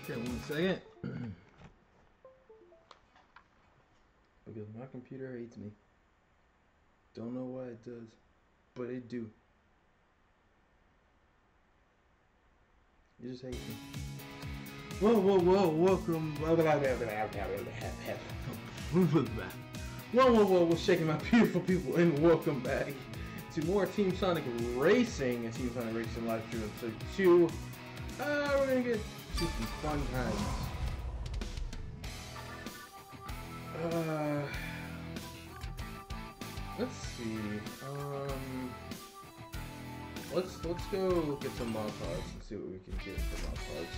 Okay, 1 second. Because my computer hates me. Don't know why it does, but it do. It just hates me. Whoa, welcome. Whoa, shaking my beautiful people, and welcome back to more Team Sonic Racing and Team Sonic Racing Live Stream Episode 2. We're gonna get to some fun times. Let's see. Let's go get some mod pods and see what we can get for mod pods.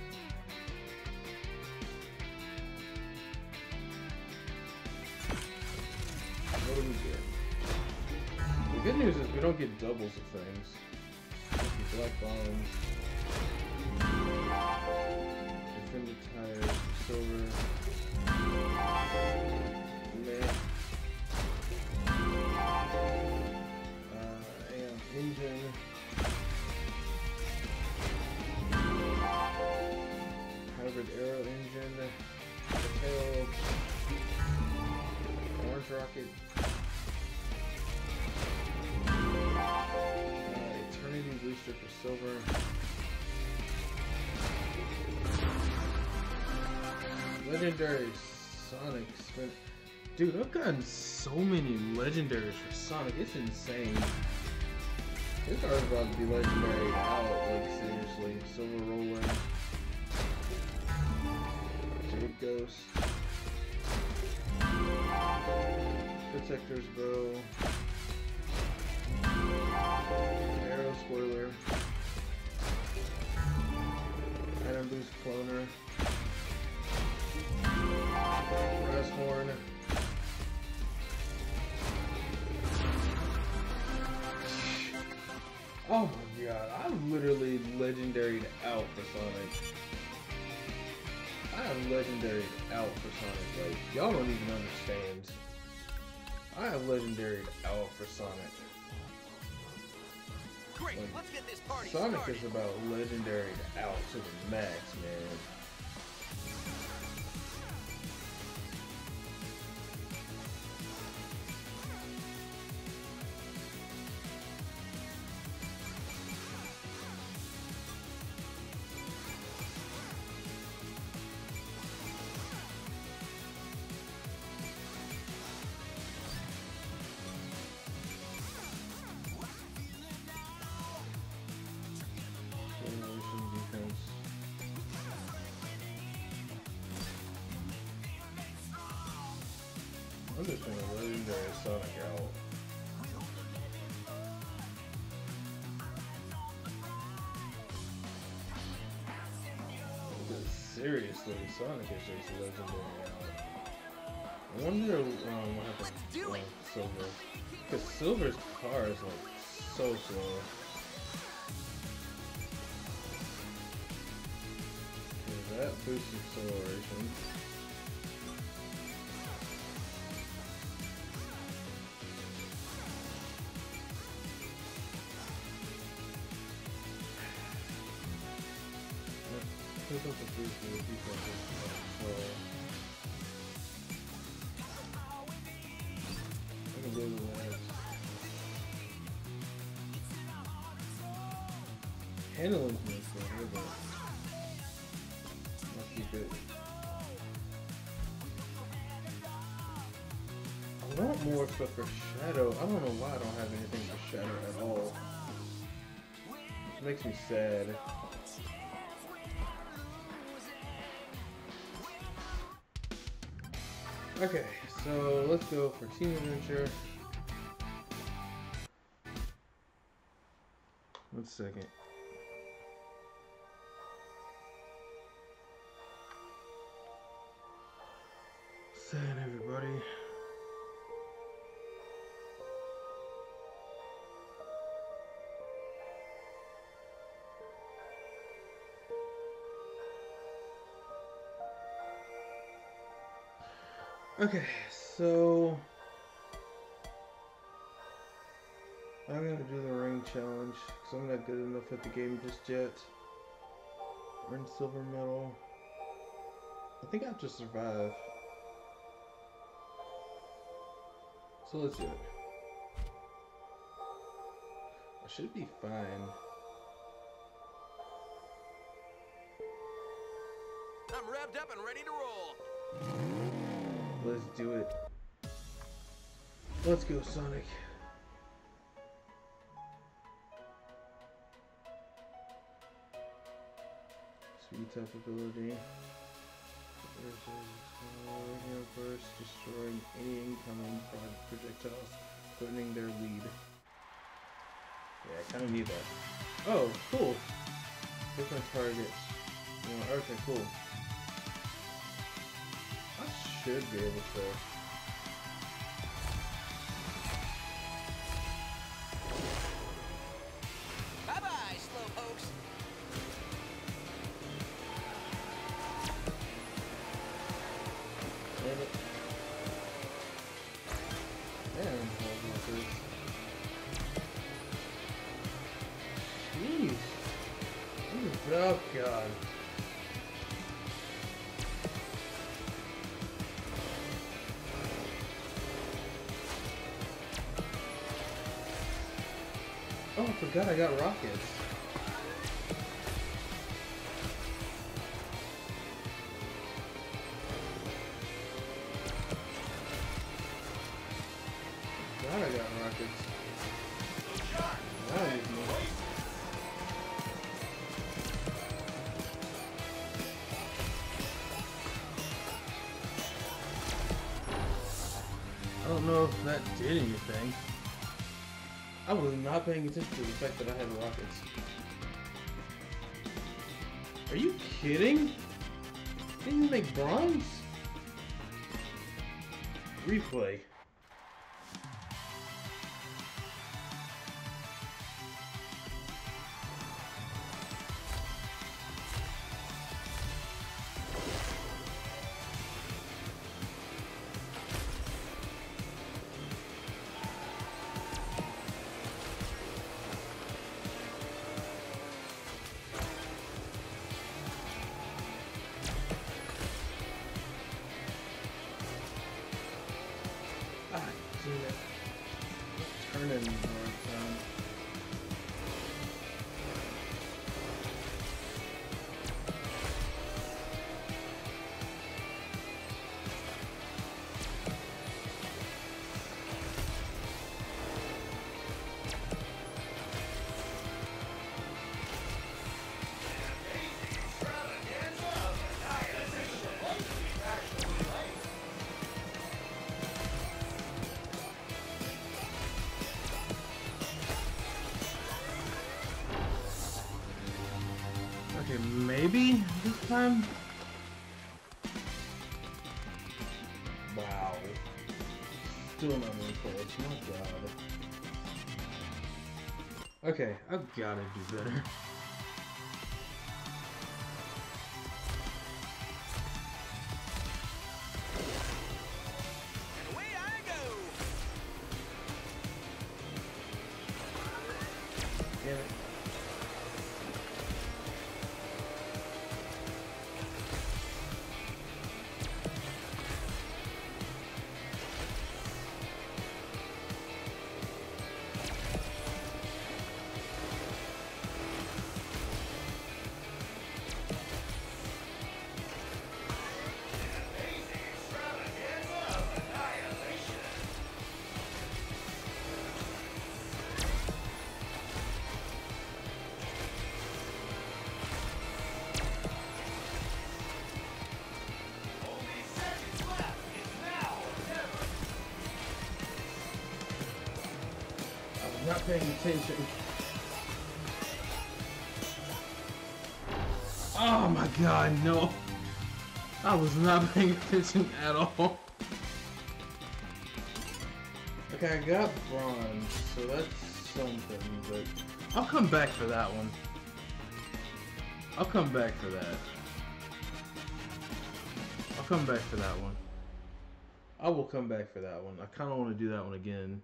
What do we get? The good news is we don't get doubles of things. Black bombs, defended tires, silver, meh. And engine. Hybrid aero engine. Tail. Orange rocket. Eternity booster for silver. Legendary Sonic spin. Dude, I've gotten so many legendaries for Sonic. It's insane. This card's about to be legendary out, like seriously. Silver Roller. Jade Ghost. Protector's Bow. Arrow Spoiler. Atom Boost Cloner. Brass Horn. Oh my god, I'm literally legendaried out for Sonic. I am legendaried out for Sonic, like, y'all don't even understand. I have legendaried out for Sonic. Great, let's get this party Sonic started. is about legendaried out to the max, man. Defense. I'm just gonna legendary Sonic out. Because seriously, Sonic is just legendary out. I wonder what happened to Silver. Because Silver's car is like so slow. That boosts acceleration. Pick up the boost for the defense. I can do that. Handling's nice though, but I'll keep it. I want more stuff for Shadow. I don't know why I don't have anything for Shadow at all. Which makes me sad. Okay, so let's go for Team Adventure. 1 second. Sad everybody. Okay, so I'm gonna do the ring challenge because I'm not good enough at the game just yet. Earn silver medal. I think I have to survive. So let's do it. I should be fine. I'm revved up and ready to roll. Let's do it. Let's go, Sonic. Speed type ability. Burst, destroying any incoming projectiles, threatening their lead. Yeah, I kind of need that. Oh, cool. Different targets. Okay, cool. I should be able to. Bye-bye, slowpokes. Damn it. Damn, walkers. Jeez. Oh, God. Oh, I forgot I got rockets. Glad I got rockets. Now I need more. I don't know if that did anything. I was not paying attention to the fact that I had rockets. Are you kidding? Didn't you make bronze? Replay. Ah, damn it. Turning more time. Okay, maybe this time? Wow. Still not really close, my god. Okay, I've gotta do better. And away I go. Damn it. Not paying attention. Oh my god, no. I was not paying attention at all. Okay, I got bronze, so that's something, but I'll come back for that one. I'll come back for that. I'll come back for that one. I will come back for that one. I kind of want to do that one again.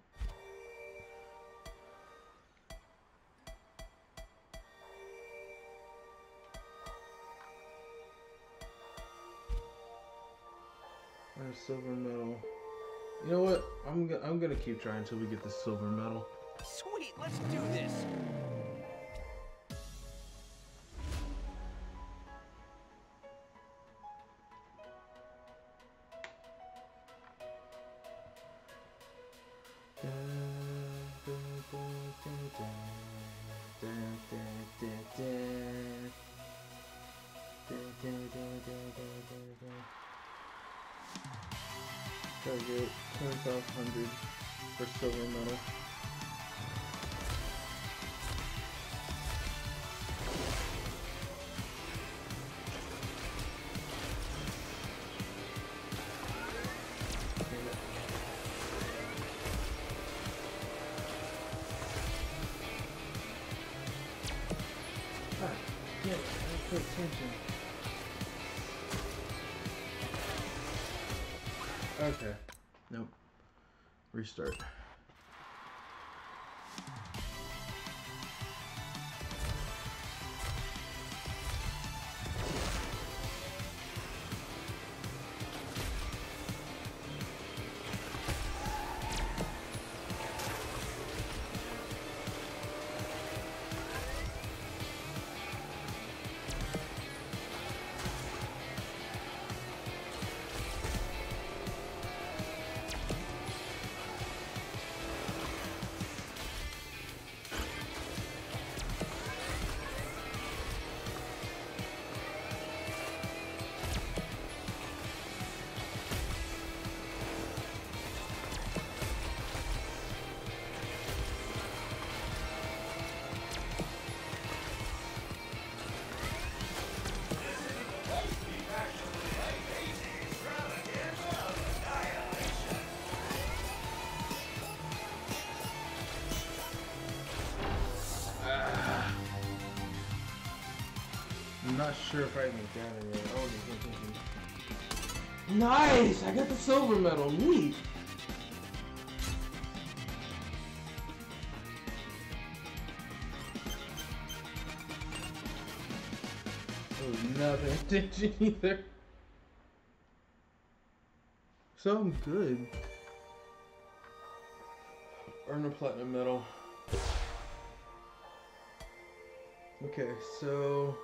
Or silver medal. You know what? I'm gonna keep trying until we get the silver medal. Sweet, let's do this. Target 2500 for silver medal. Yeah, pay attention. Okay. Nope. Restart. I'm not sure if I even got it yet. Oh, nice! I got the silver medal. Neat. Oh, nothing attention either. So I'm good. Earn a platinum medal. Okay, so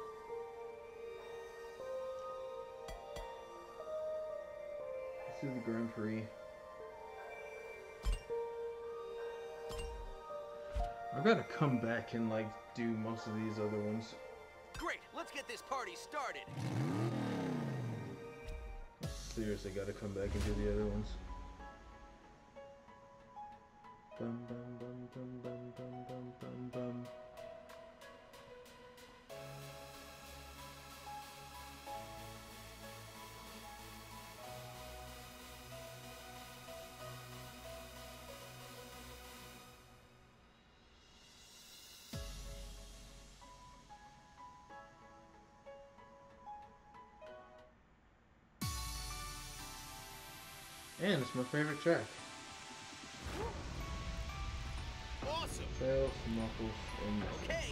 this is the Grand Prix. I've got to come back and like do most of these other ones. Great, let's get this party started. Seriously, got to come back and do the other ones. Bum bum bum bum bum bum bum bum bum. And it's my favorite track. Awesome. Tails, Knuckles, and Okay.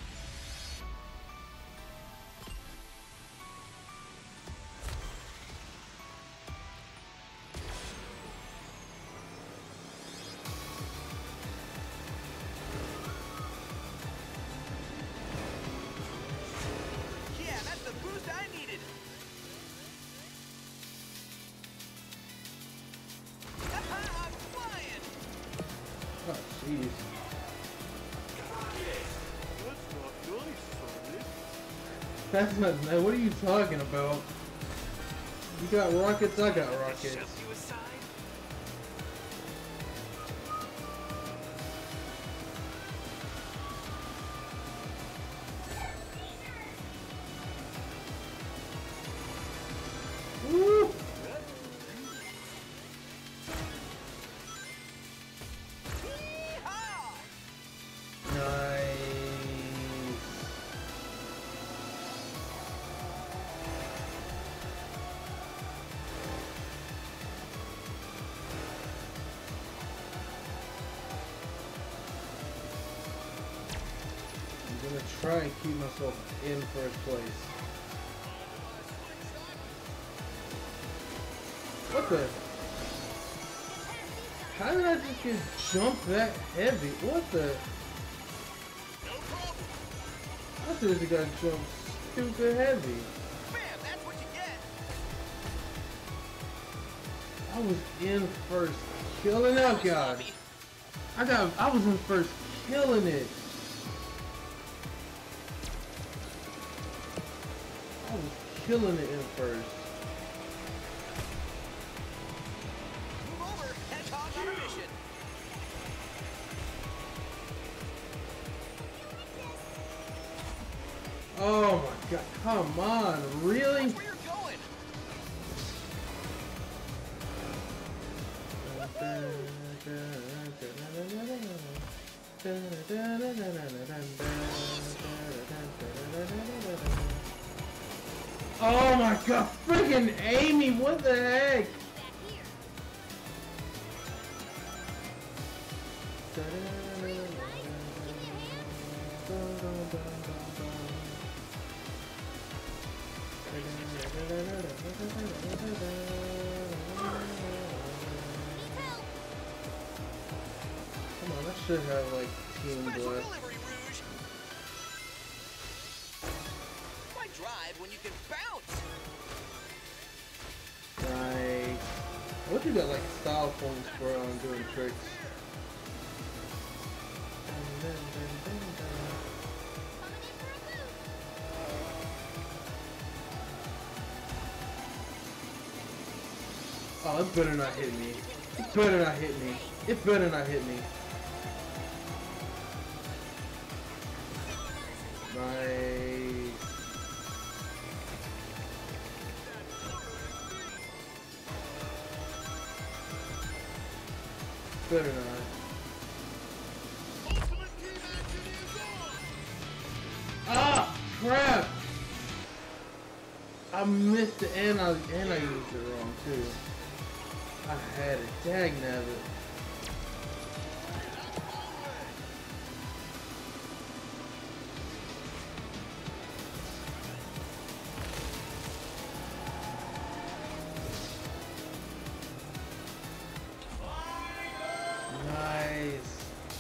Yeah, that's the boost I needed. I'm flying. oh jeez. That's not nice. What are you talking about? You got rockets, I got rockets. Shove you aside. Woo! Yeehaw! Nice. I'm gonna try and keep myself in first place. What the? How did I just get jumped that heavy? What the? I seriously got jumped stupid heavy. Bam, that's what you get. I was in first, killing that guy. I was in first, killing it. I was killing it in first. Move over, Hedgehog on a mission. Oh my god, come on, really? That's where you're going. Oh my god, freaking Amy, what the heck? Come on, I should have like Team Special Blast. delivery, Rouge. Why drive when you can bounce? Nice. What you got like style points for doing tricks? Oh, it better not hit me. It better not hit me. It better not hit me. Nice. Better not. Ah, crap! I missed it and I used it wrong too. I had it. Dag nabbit. Nice.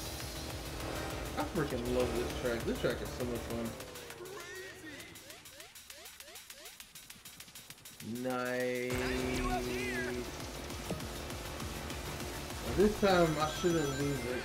I freaking love this track. This track is so much fun. Nice. Well, this time I shouldn't lose it.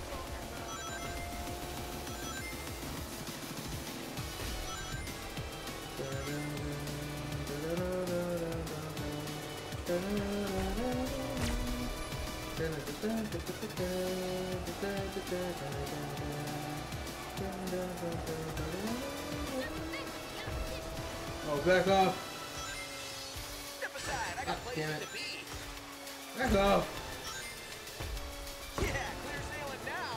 Oh, back off. Step aside, I got Damn places it. to be. Back off. Yeah, clear sailing now.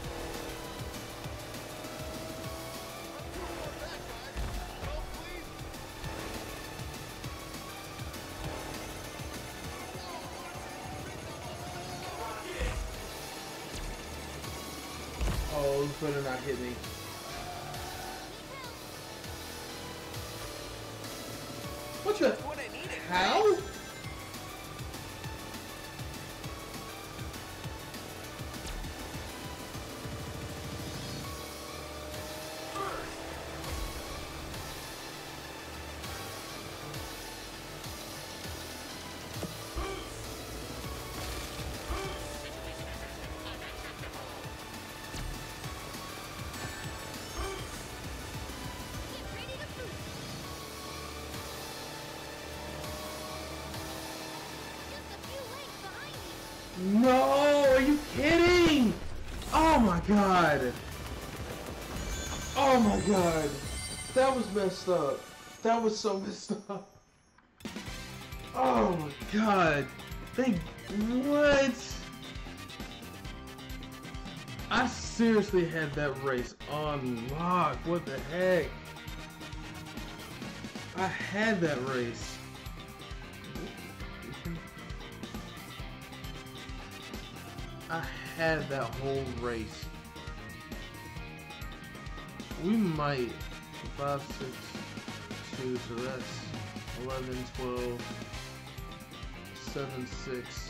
Oh, you better not hit me. What the? That's what I needed. How? No, are you kidding? Oh my god. Oh my god. That was messed up. That was so messed up. Oh my god. What? I seriously had that race on lock. What the heck? I had that race. I had that whole race. We might 5, 6, 2, so that's 11, 12, 7-6.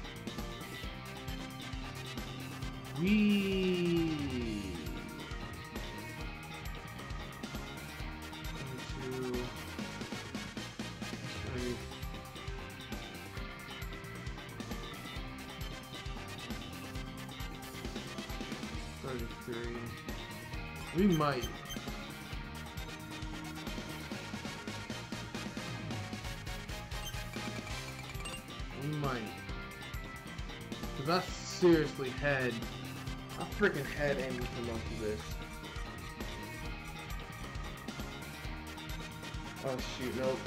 Wee. 22. 30. 33. We might. We might. Cause I seriously had, I freaking had Amy for most of this. Oh shoot, nope.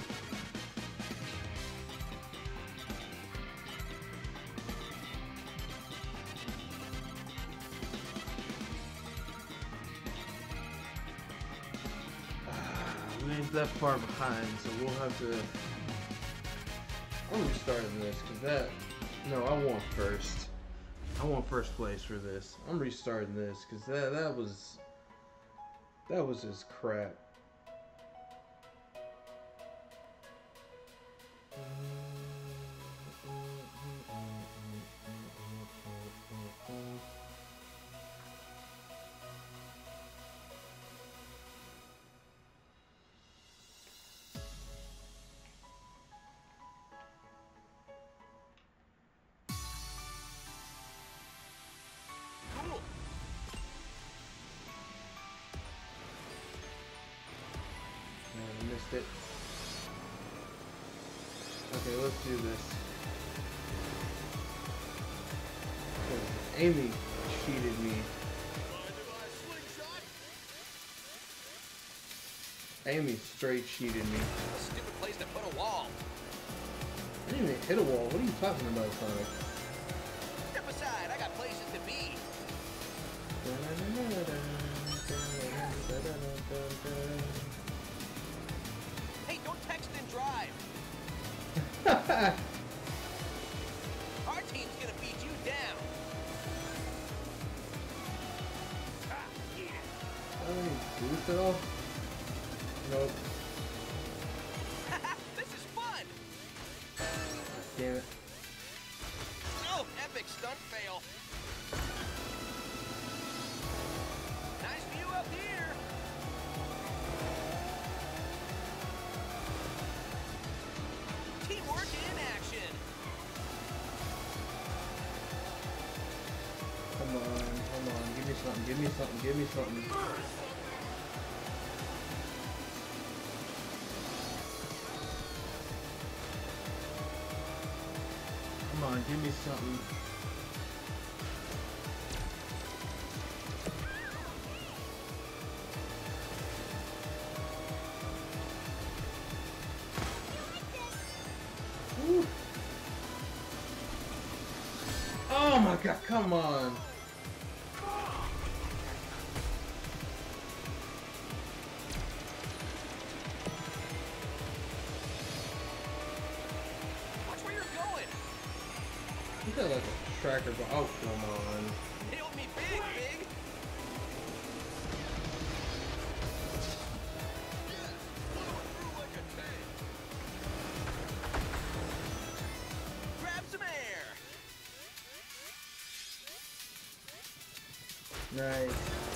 We ain't that far behind, so we'll have to. I'm restarting this, cause that. No, I want first. I want first place for this. I'm restarting this, cause that was just crap. It. Okay, let's do this. Amy cheated me. Amy straight cheated me. A stupid place to put a wall. I didn't even hit a wall. What are you talking about, Sonic? Step aside, I got places to be. Hey, don't text and drive. Our team's gonna beat you down. Boost at all? Nope. This is fun. Damn it. Oh, epic stunt fail. Nice view up here. Teamwork in action. Come on, give me something, give me something, give me something. Come on, give me something. Woo. Oh my god, come on. Watch where you're going. You got like a tracker, but oh come on. Nailed me big, big. Grab some air. Nice.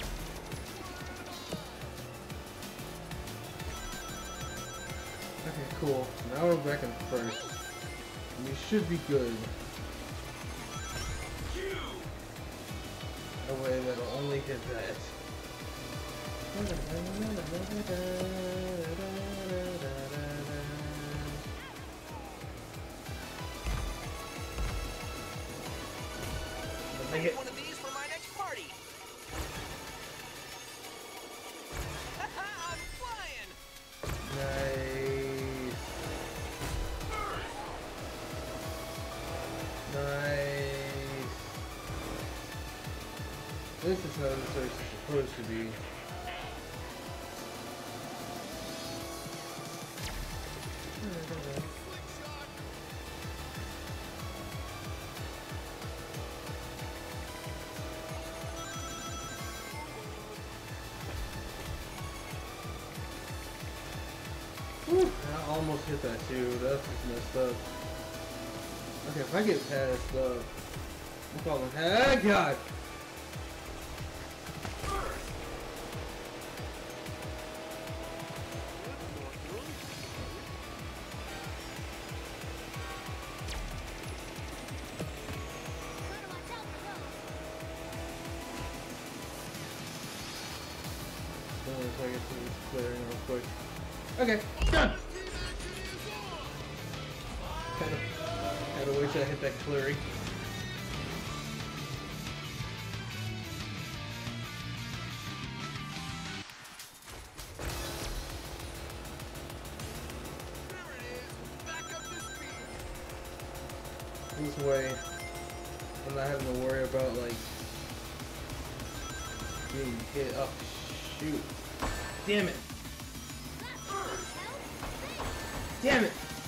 Okay, cool. Now we're back in first. We should be good. A way that'll only hit that. I get one of these for my next party. I'm flying. Nice. Nice. This is how this race is supposed to be. Whew, I almost hit that too. That's just messed up. Okay, if I get past I'm calling. Hey, God! So I get to this clearing real quick. Okay, done! Had to wait till I hit that clearing. This way, I'm not having to worry about like being hit. Oh shoot! Damn it! Damn it!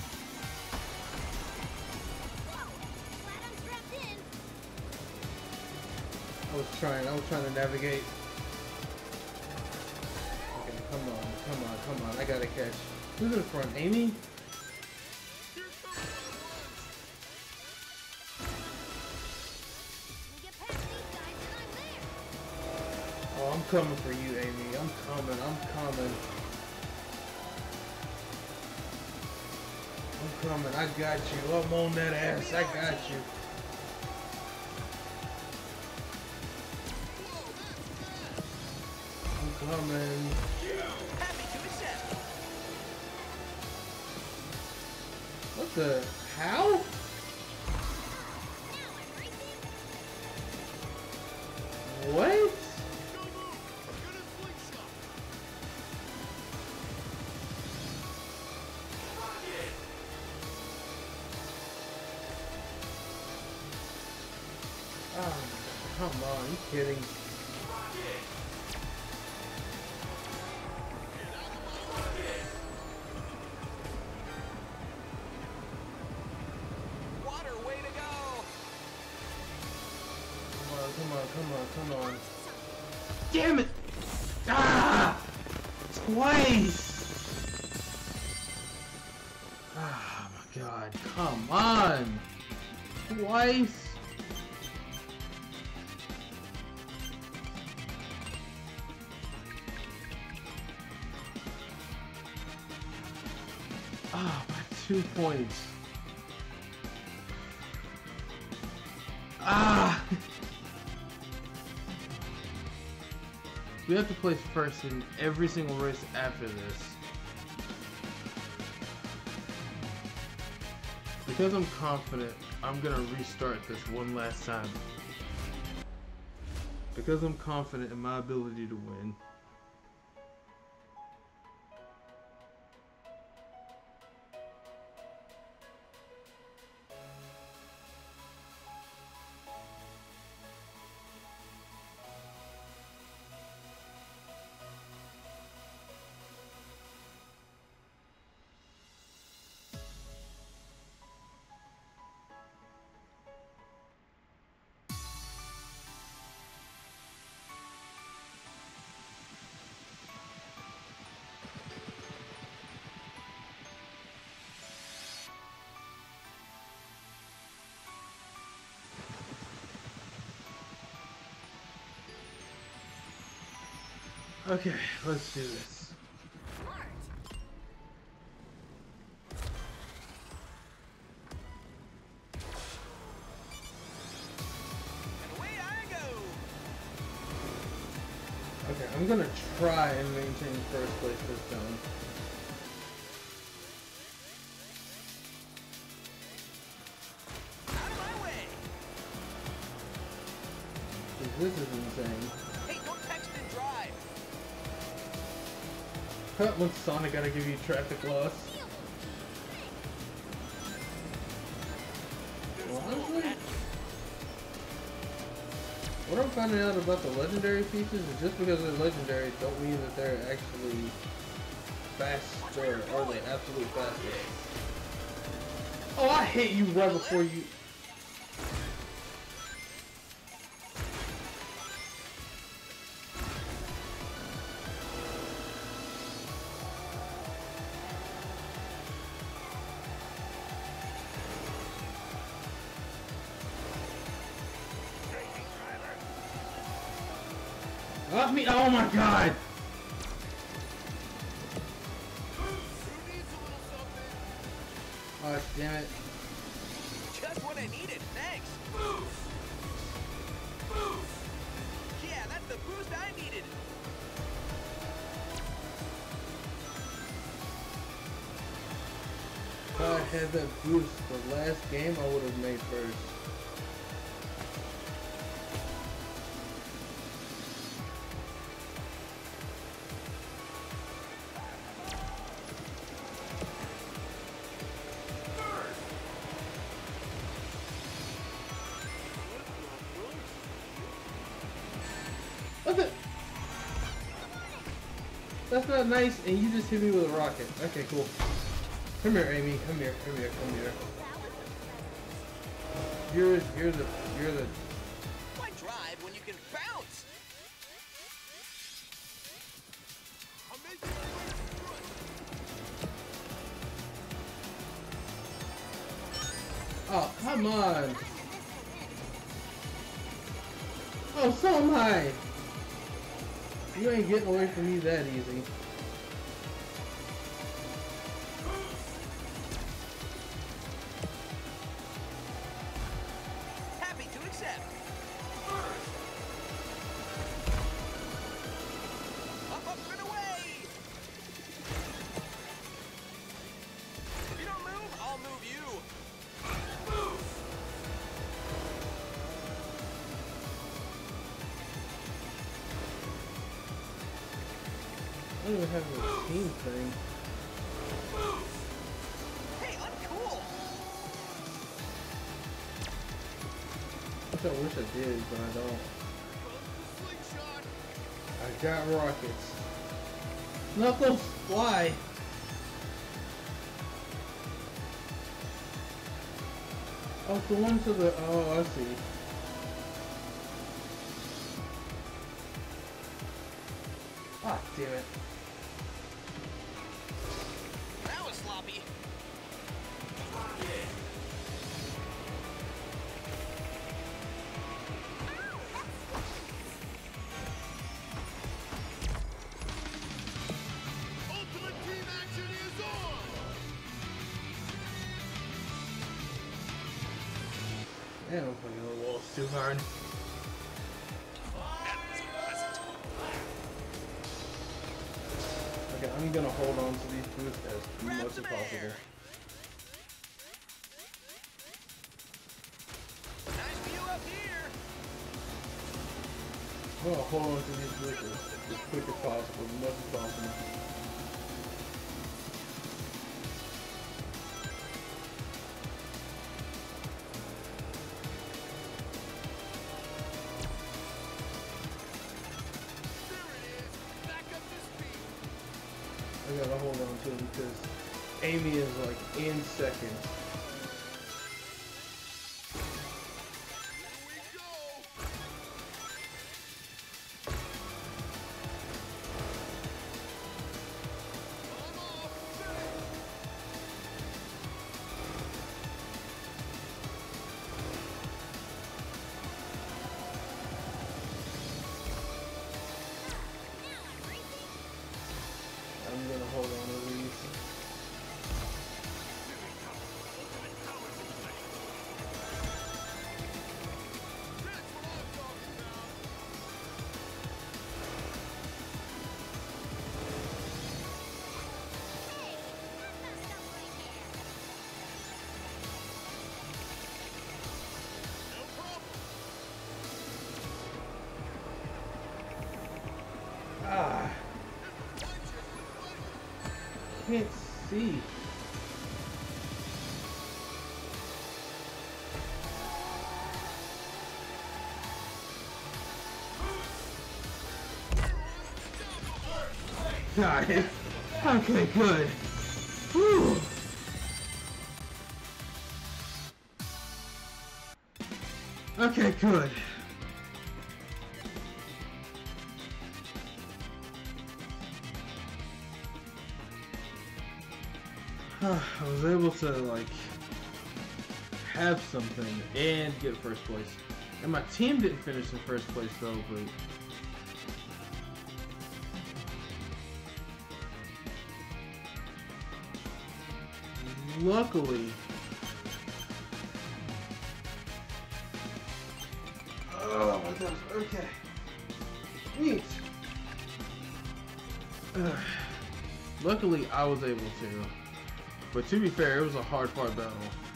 I was trying to navigate. Okay, come on, I gotta catch. Who's in front? Amy? Oh, I'm coming for you, Amy. I'm coming. I got you. I'm on that ass. I got you. I'm coming. What the? How? What? Oh, come on, you kidding? Water, way to go! Come on. Damn it! Ah! Twice! Oh my god, come on! Twice? Ah, by 2 points. Ah! We have to place first in every single race after this. Because I'm confident, I'm gonna restart this one last time. Because I'm confident in my ability to win. Okay, let's do this. And away I go! Okay, I'm gonna try and maintain first place this time. Out of my way! 'Cause this is insane. Hey, don't text and drive! When Sonic gotta give you traffic loss. Honestly, what I'm finding out about the legendary pieces is just because they're legendary don't mean that they're actually faster or the absolute fastest. Oh, I hit you right before you. Off me! Oh my god! Oh damn it! Just what I needed. Thanks. Yeah, that's the boost I needed. If I had that boost the last game, I would have made first. What's it? That's not nice, and you just hit me with a rocket. Okay, cool. Come here, Amy. Come here. Come here. Come here. You're the. Why drive when you can bounce? Oh, come on. Oh, so am I. You ain't getting away from me that easy. Happy to accept. Up and away. If you don't move, I'll move you. I don't even have a team thing. Hey, uncool. Which I wish I did, but I don't. I got rockets. Knuckles, fly! Oh, the one to the. Oh, I see. Ah, damn it. That was sloppy. Ultimate team action is on. Man, I'm fucking the walls too hard. Okay, I'm gonna hold on to these boosts as much as possible. Nice view up here. I'm gonna hold on to these boosts as quick as possible, as much as possible. I gotta hold on to it because Amy is like in second. I'm gonna hold on to these. Ah, can't see. Got it. Okay, good. Whew. Okay, good. I was able to like have something and get first place. And my team didn't finish in first place though, but luckily. Oh my gosh, okay. Neat. Luckily, I was able to. But to be fair, it was a hard-fought battle.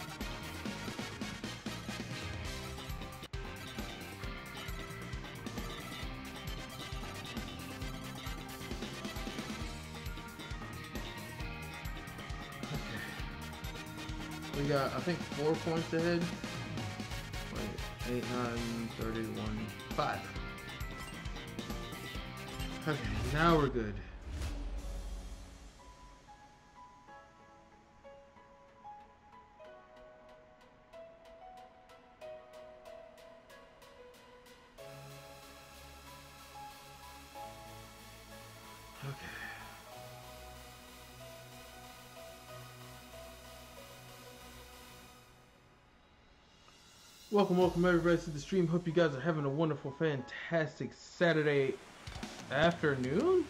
We got, I think, 4 points ahead. Wait, 8, 9, 31, 5. Okay, now we're good. Okay. Welcome everybody to the stream. Hope you guys are having a wonderful, fantastic Saturday afternoon.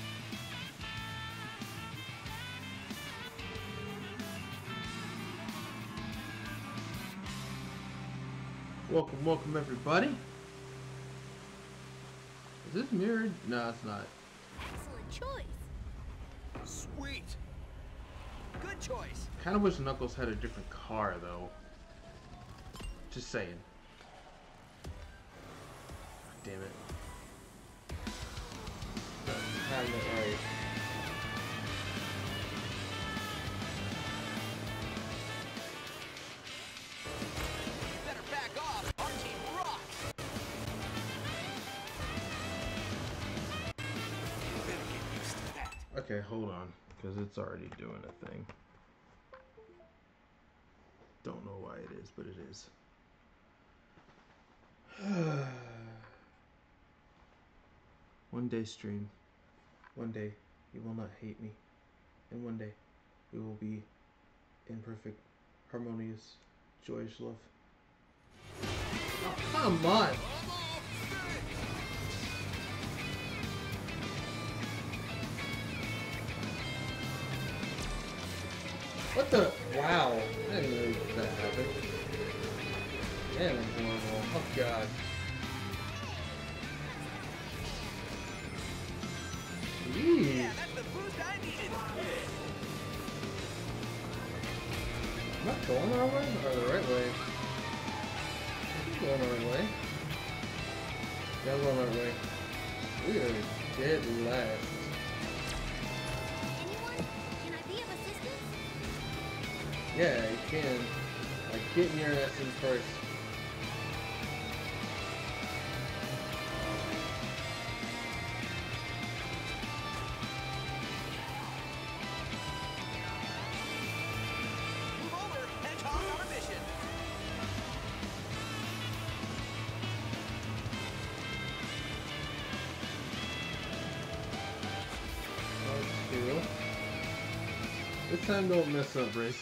Welcome everybody. Is this mirrored? No, it's not. Excellent choice. Sweet. Good choice. Kind of wish Knuckles had a different car though. Just saying. Damn it. Timed it right. Better back off. Our team rocks. You better get used to that. Okay, hold on, because it's already doing a thing. Don't know why it is, but it is. One day, stream. One day, you will not hate me. And one day, we will be in perfect, harmonious, joyous love. Oh, come on! What the? Wow. I didn't know that happened. Damn, I'm horrible. Oh, God. Jeez. Yeah, that's the boost I needed. Am I going the wrong way or the right way? I'm going the right way. Yeah, I'm going the right way. We are dead last. Anyone? Can I be of assistance? Yeah, you can. Like, get in your essence first. Move over. Hedgehog on a mission. Two. This time don't mess up, Brace.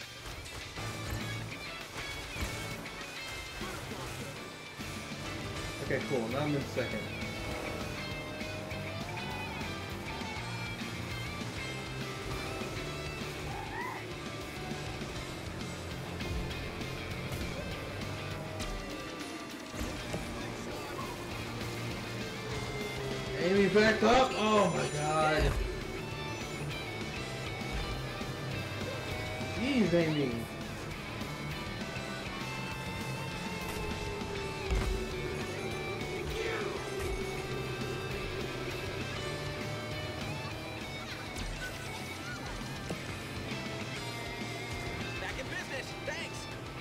Okay, cool. Now I'm in second. Amy back up! Oh my god. Jeez, Amy. Back in business. Thanks.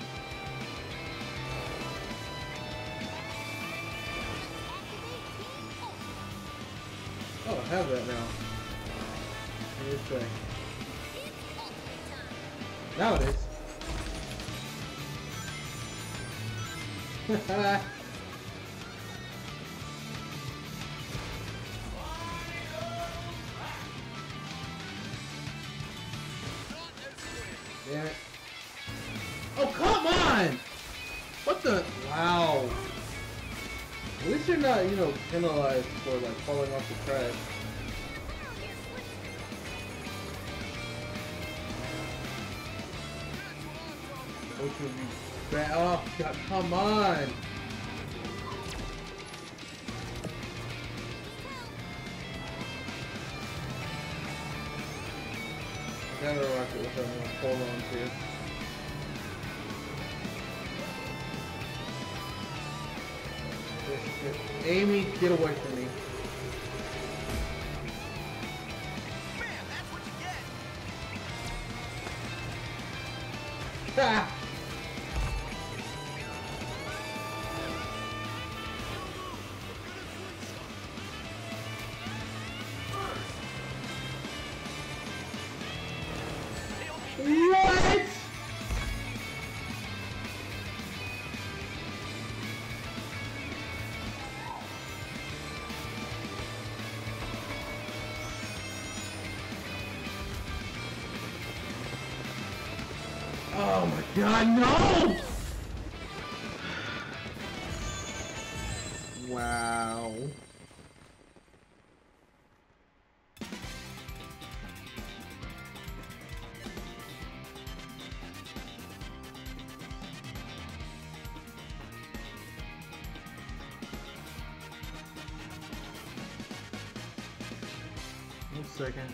Oh, I have that now. This way. It's ultimate time. Now it is. Damn it. Oh, come on! What the? Wow. At least you're not, you know, penalized for, like, falling off the track. Which would be bad. Oh, God, come on! I got a rocket which I'm gonna hold on to. Amy, get away from me. Bam, that's what you get. Ha! What? Oh my God, no! Wow. One second.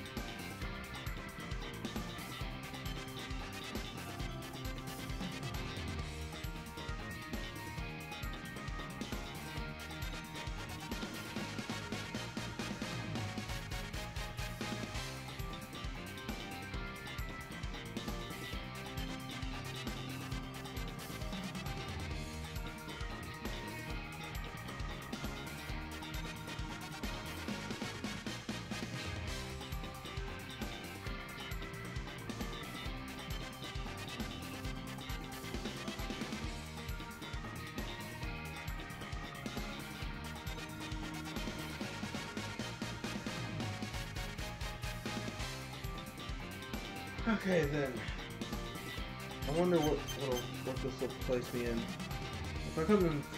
Okay then. I wonder what this will place me in. If I come in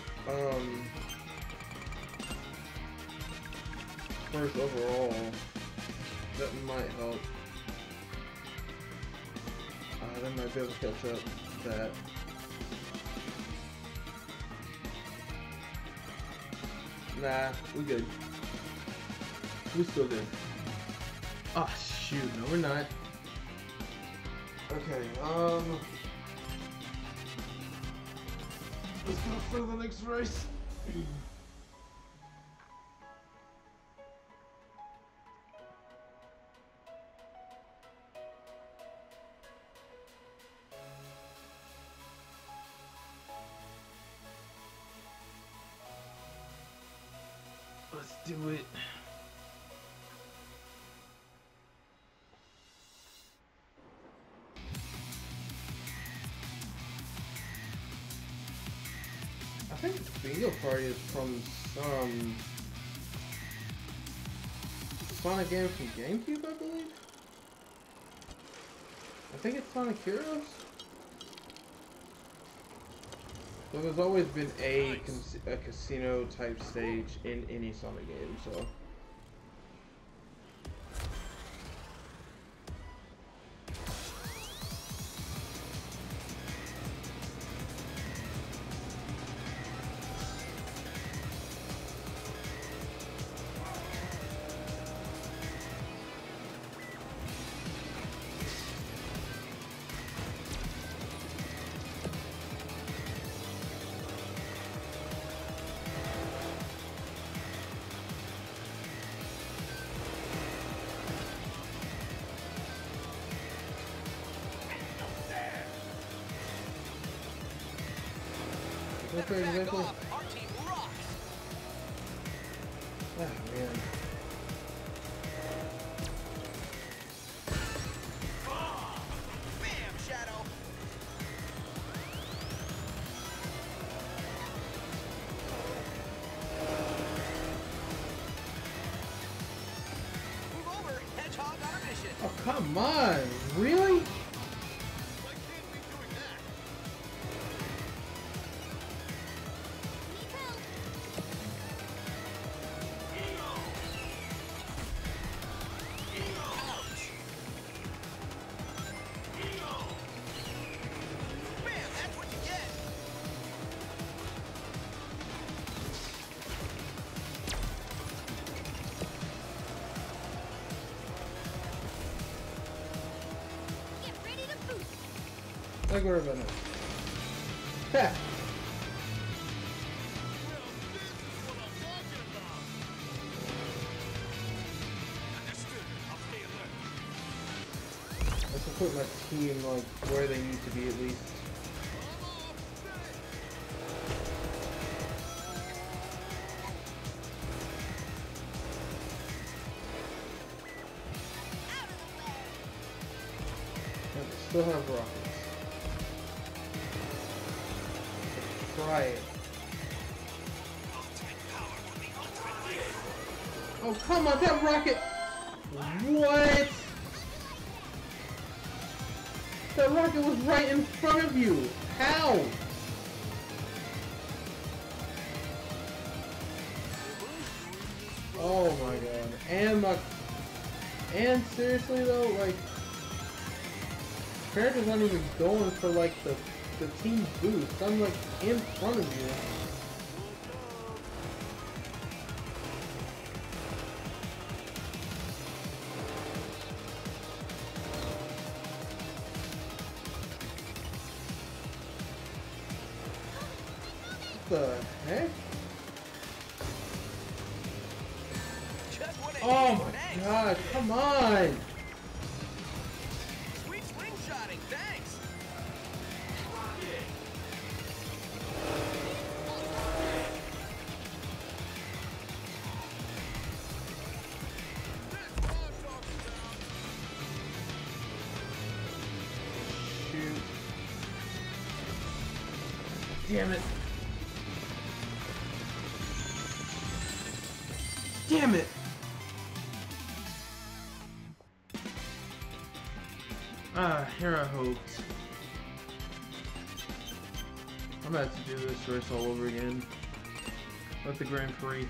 first overall, that might help. That might be able to catch up to that. Nah, we good. We still good. Oh shoot, no we're not. Okay, let's go for the next race. Let's do it. I think Bingo Party is from some Sonic game from GameCube, I believe. I think it's Sonic Heroes. So there's always been a casino type stage in any Sonic game, so. Okay, exactly. Our team rocks. Ah, man. Bam, Shadow. Move over, Hedgehog on a mission. Oh, come on. Really? Why can't we doing that? Ouch. Bam, that's Like we're gonna. Ha! Let's just put my team like where they need to be at least. Yeah, they still have rockets. Let's try it. Oh come on, that rocket! What? That rocket was right in front of you! How? Oh my god. And seriously though, like characters aren't even going for like the team boost. I'm like in front of you. What the heck? Just what I Oh need, my thanks. god, come on! Sweet slingshotting, thanks. Shoot. Damn it. Damn it! Ah, here I hoped. I'm gonna have to do this race all over again. Like the Grand Prix.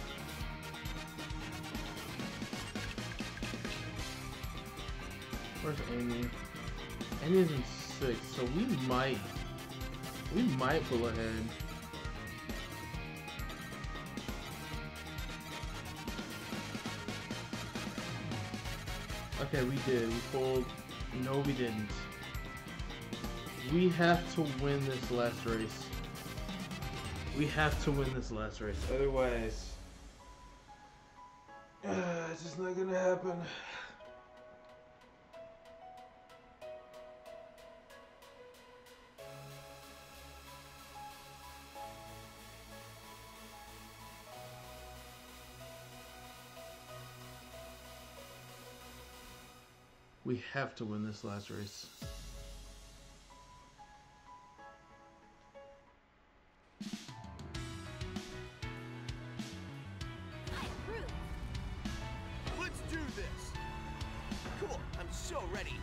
Where's Amy? Amy's in 6th, so we might pull ahead. Okay, we did. We pulled. No, we didn't. We have to win this last race. We have to win this last race. Otherwise, it's just not gonna happen. We have to win this last race. I approve. Let's do this. Cool, I'm so ready.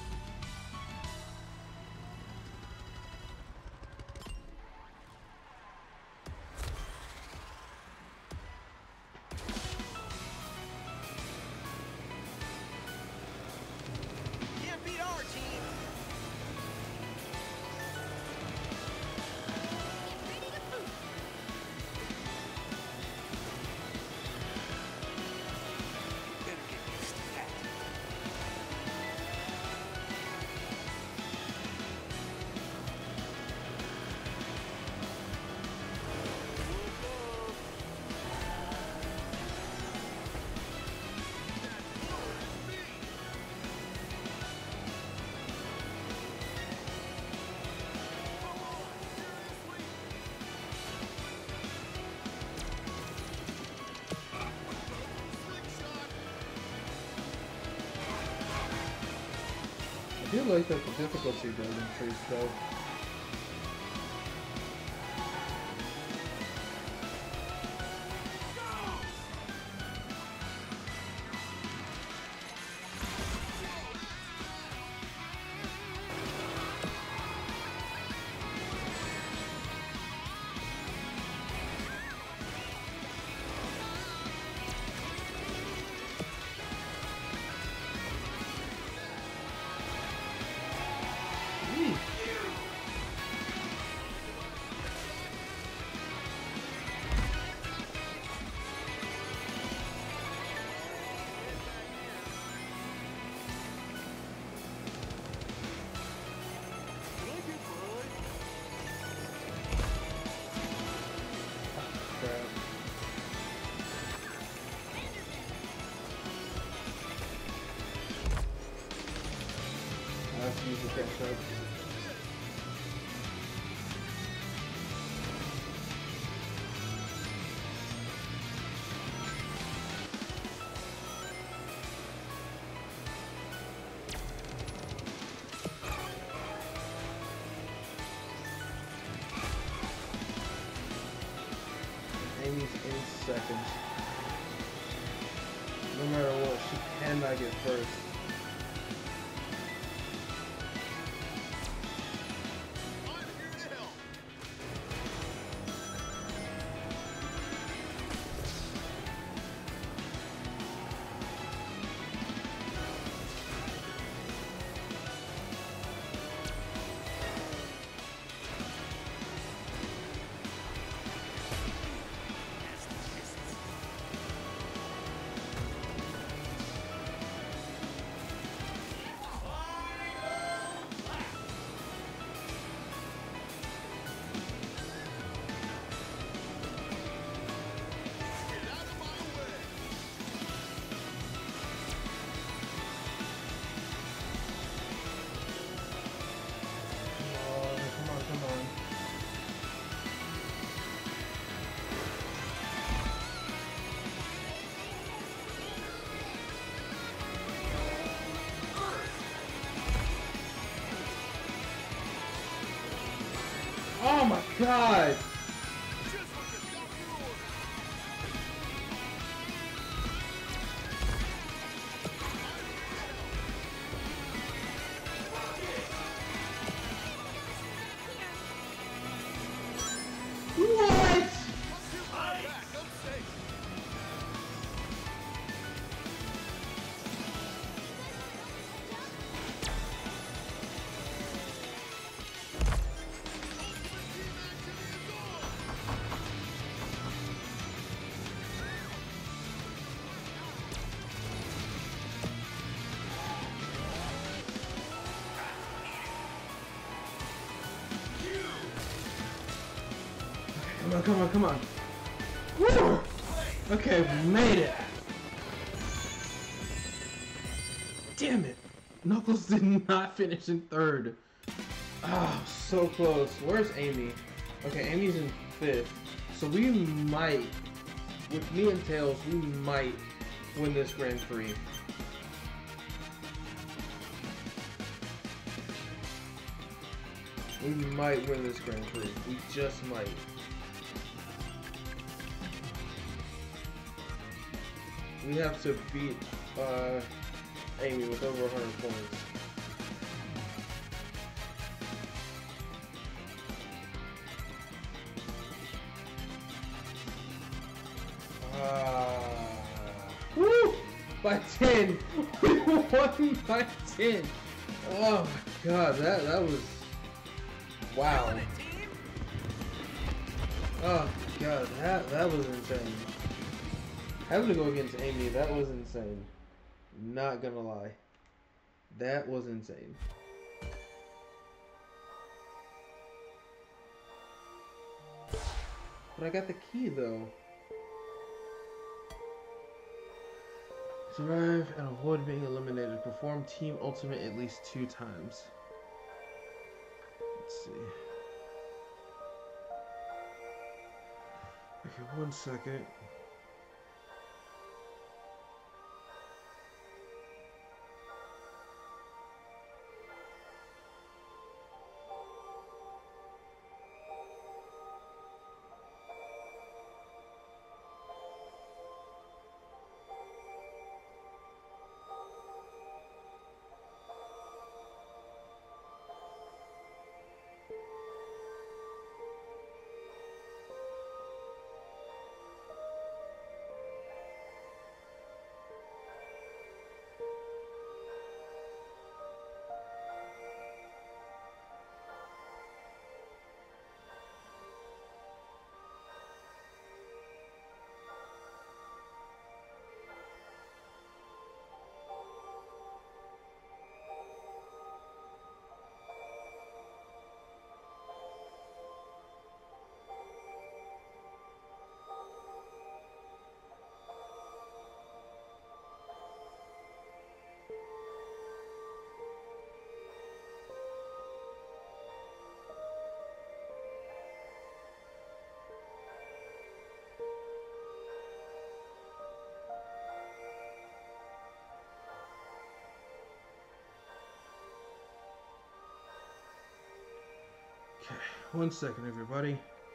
Can't beat our team. Get ready to move. Better get used to that. I do like that the difficulty does increase though. I have to use the catch up. Amy's in second. No matter what, she cannot get first. I'm here to help. Get out of my way. Oh, come on, come on. Oh my god! Just what the doctor ordered. What? I'm back. I'm safe. Ultimate team action is on. Come on, come on, come on. Woo! Okay, we made it. Damn it. Knuckles did not finish in third. Ah, so close. Where's Amy? Okay, Amy's in fifth. So we might, with me and Tails, we might win this Grand Prix. We might win this Grand Prix. We just might. We have to beat Amy with over 100 points. Woo! By 10! We won by 10! Oh my god, that was... Wow. On it, team. Oh god, that was insane. Having to go against Amy, that was insane. Not gonna lie. That was insane. But I got the key though. Survive and avoid being eliminated. Perform Team Ultimate at least 2 times. Let's see. Okay, 1 second. Okay, 1 second, everybody.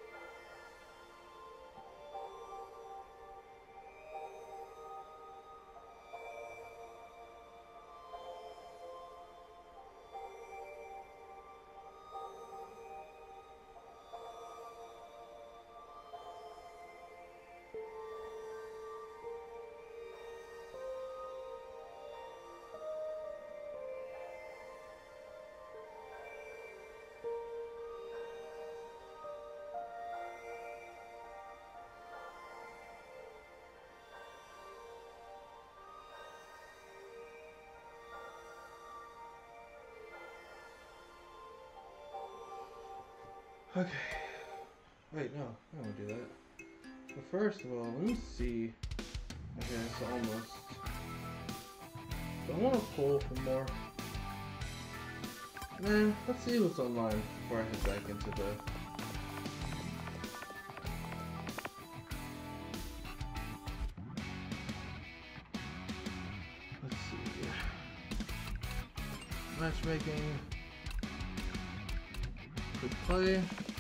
Okay. Wait, no, I don't want to do that. But first of all, let me see. Okay, it's almost. Do I want to pull for more? Nah, let's see what's online before I head back into the. Let's see here. Matchmaking. Quick play.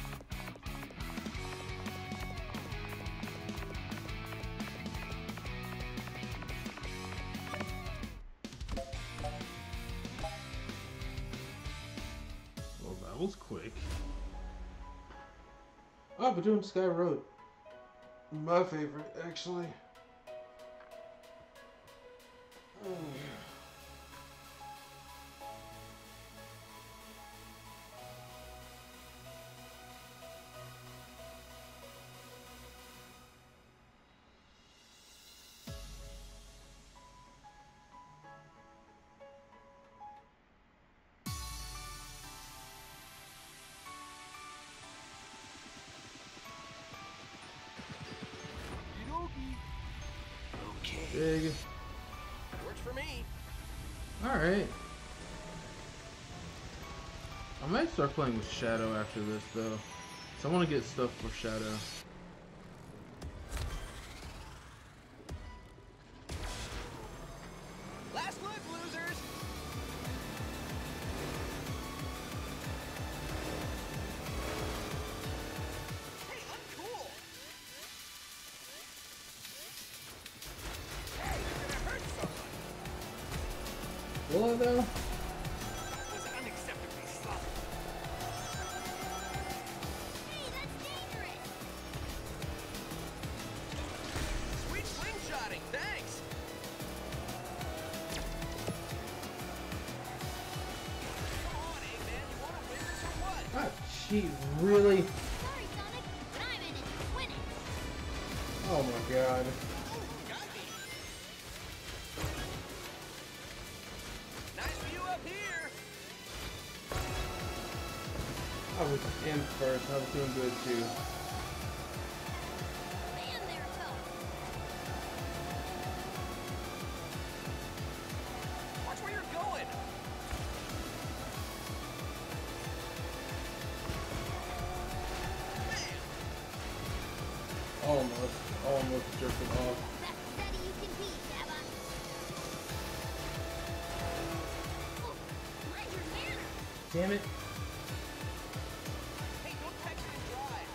Well, that was quick. Oh, we're doing Sky Road. My favorite, actually. Oh, yeah. Okay. Big. Works for me. Alright. I might start playing with Shadow after this, though. So I want to get stuff for Shadow. Last look, losers. Hey, uncool. Hey, you're gonna hurt someone. Will I, though? That was unacceptably sloppy. Hey, that's dangerous. Sweet slingshotting, thanks. Come on, Eggman, you wanna win this or what? Ah, jeez, really? Sorry, Sonic, but I'm in it to win it. Oh my god. Ooh, got me. Nice view up here. I was in first. I was doing good, too. Man, they're tough. Watch where you're going. Man, Almost jerking off. That's steady you can beat, Dabba. Oh, mind your manners. Damn it. hey, don't catch it and drive.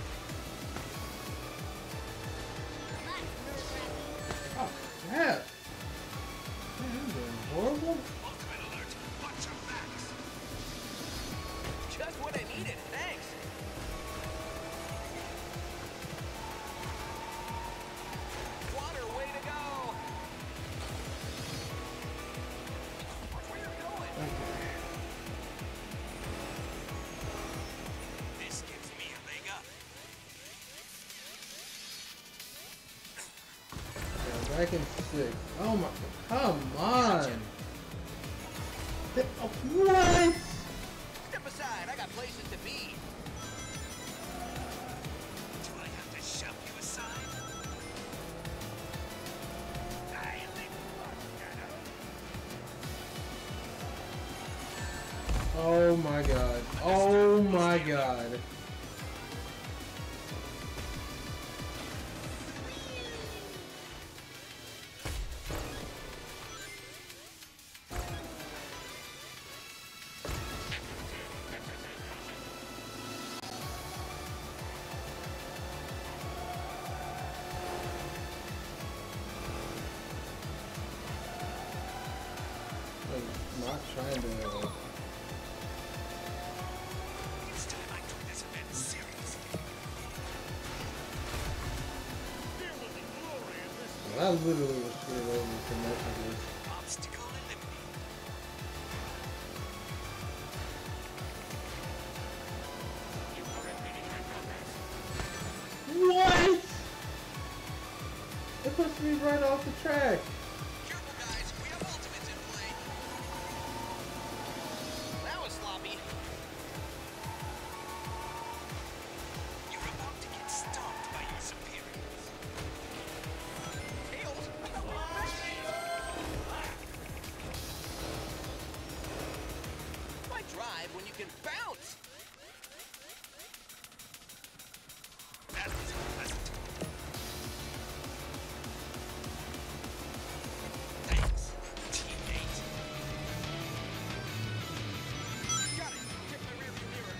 That's nerve-wracking. Oh, crap. Man, I'm doing horrible. Ultimate alert. Watch your backs. Just what I needed. Thanks. Water, way to go. Watch where you're going. This gives me a leg up. Yeah, back in 6. Oh my, come on. Oh, what? Step aside. I got places to be. Do I have to shove you aside? Hey, leave me alone, Oh my god. Oh my god. trying to. It's time I took this event seriously. There will be glory in this. I literally was screwed over for most of this. Obstacle eliminated. You are repeating my progress. What? It puts me right off the track. Careful, guys. We have ultimates in play. That was sloppy. You're about to get stomped by your superiors. Tails? Why drive when you can bounce? That was unpleasant. Thanks, teammate. Got it. Check my rearview mirror.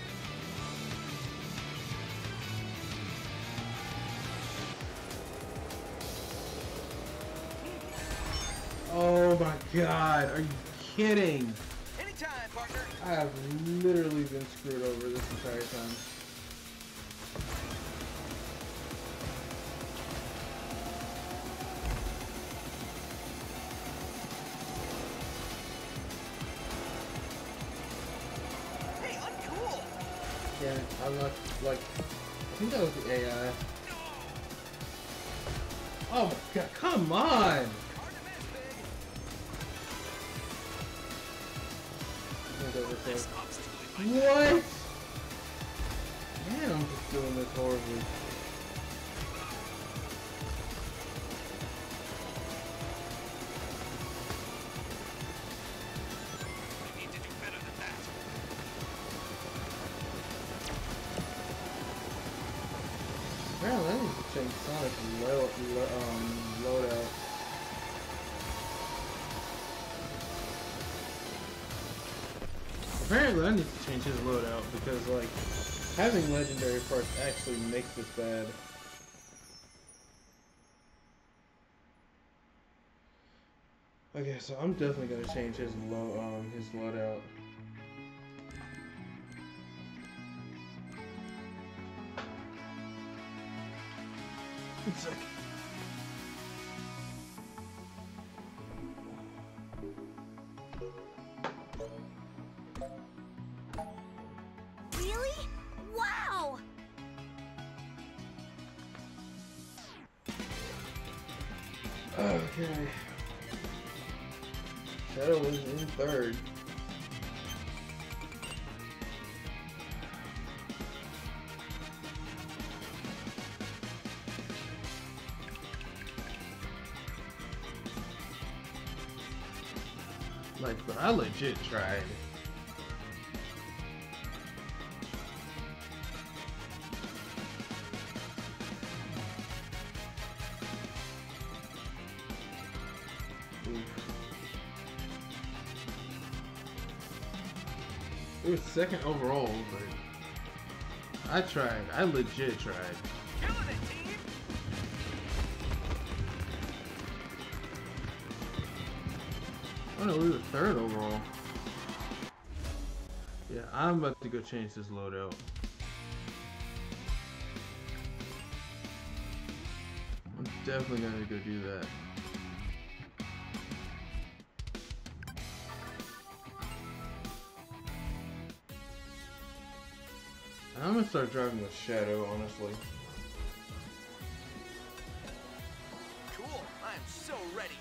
Oh my god, are you kidding? Anytime, partner. I have literally been screwed over this entire time. Hey, uncool. Yeah, I'm not, like, I think that was the AI. Oh my god, come on! Hard to miss, big. I think that was This it. obstacle in my What? Man, I'm just doing this horribly. I need to do better than that. Apparently, I need to change Sonic's loadout. Apparently, I need to change his loadout because, like, having legendary parts actually makes this bad. Okay, so I'm definitely gonna change his loadout. One second. Really? Wow! Okay. Shadow was in third. Like, but I legit tried. It was second overall, but I tried. I legit tried. Killing it, team. Oh no, we were third overall. Yeah, I'm about to go change this loadout. I'm definitely gonna go do that. I'm gonna start driving with Shadow, honestly. Cool. I'm so ready.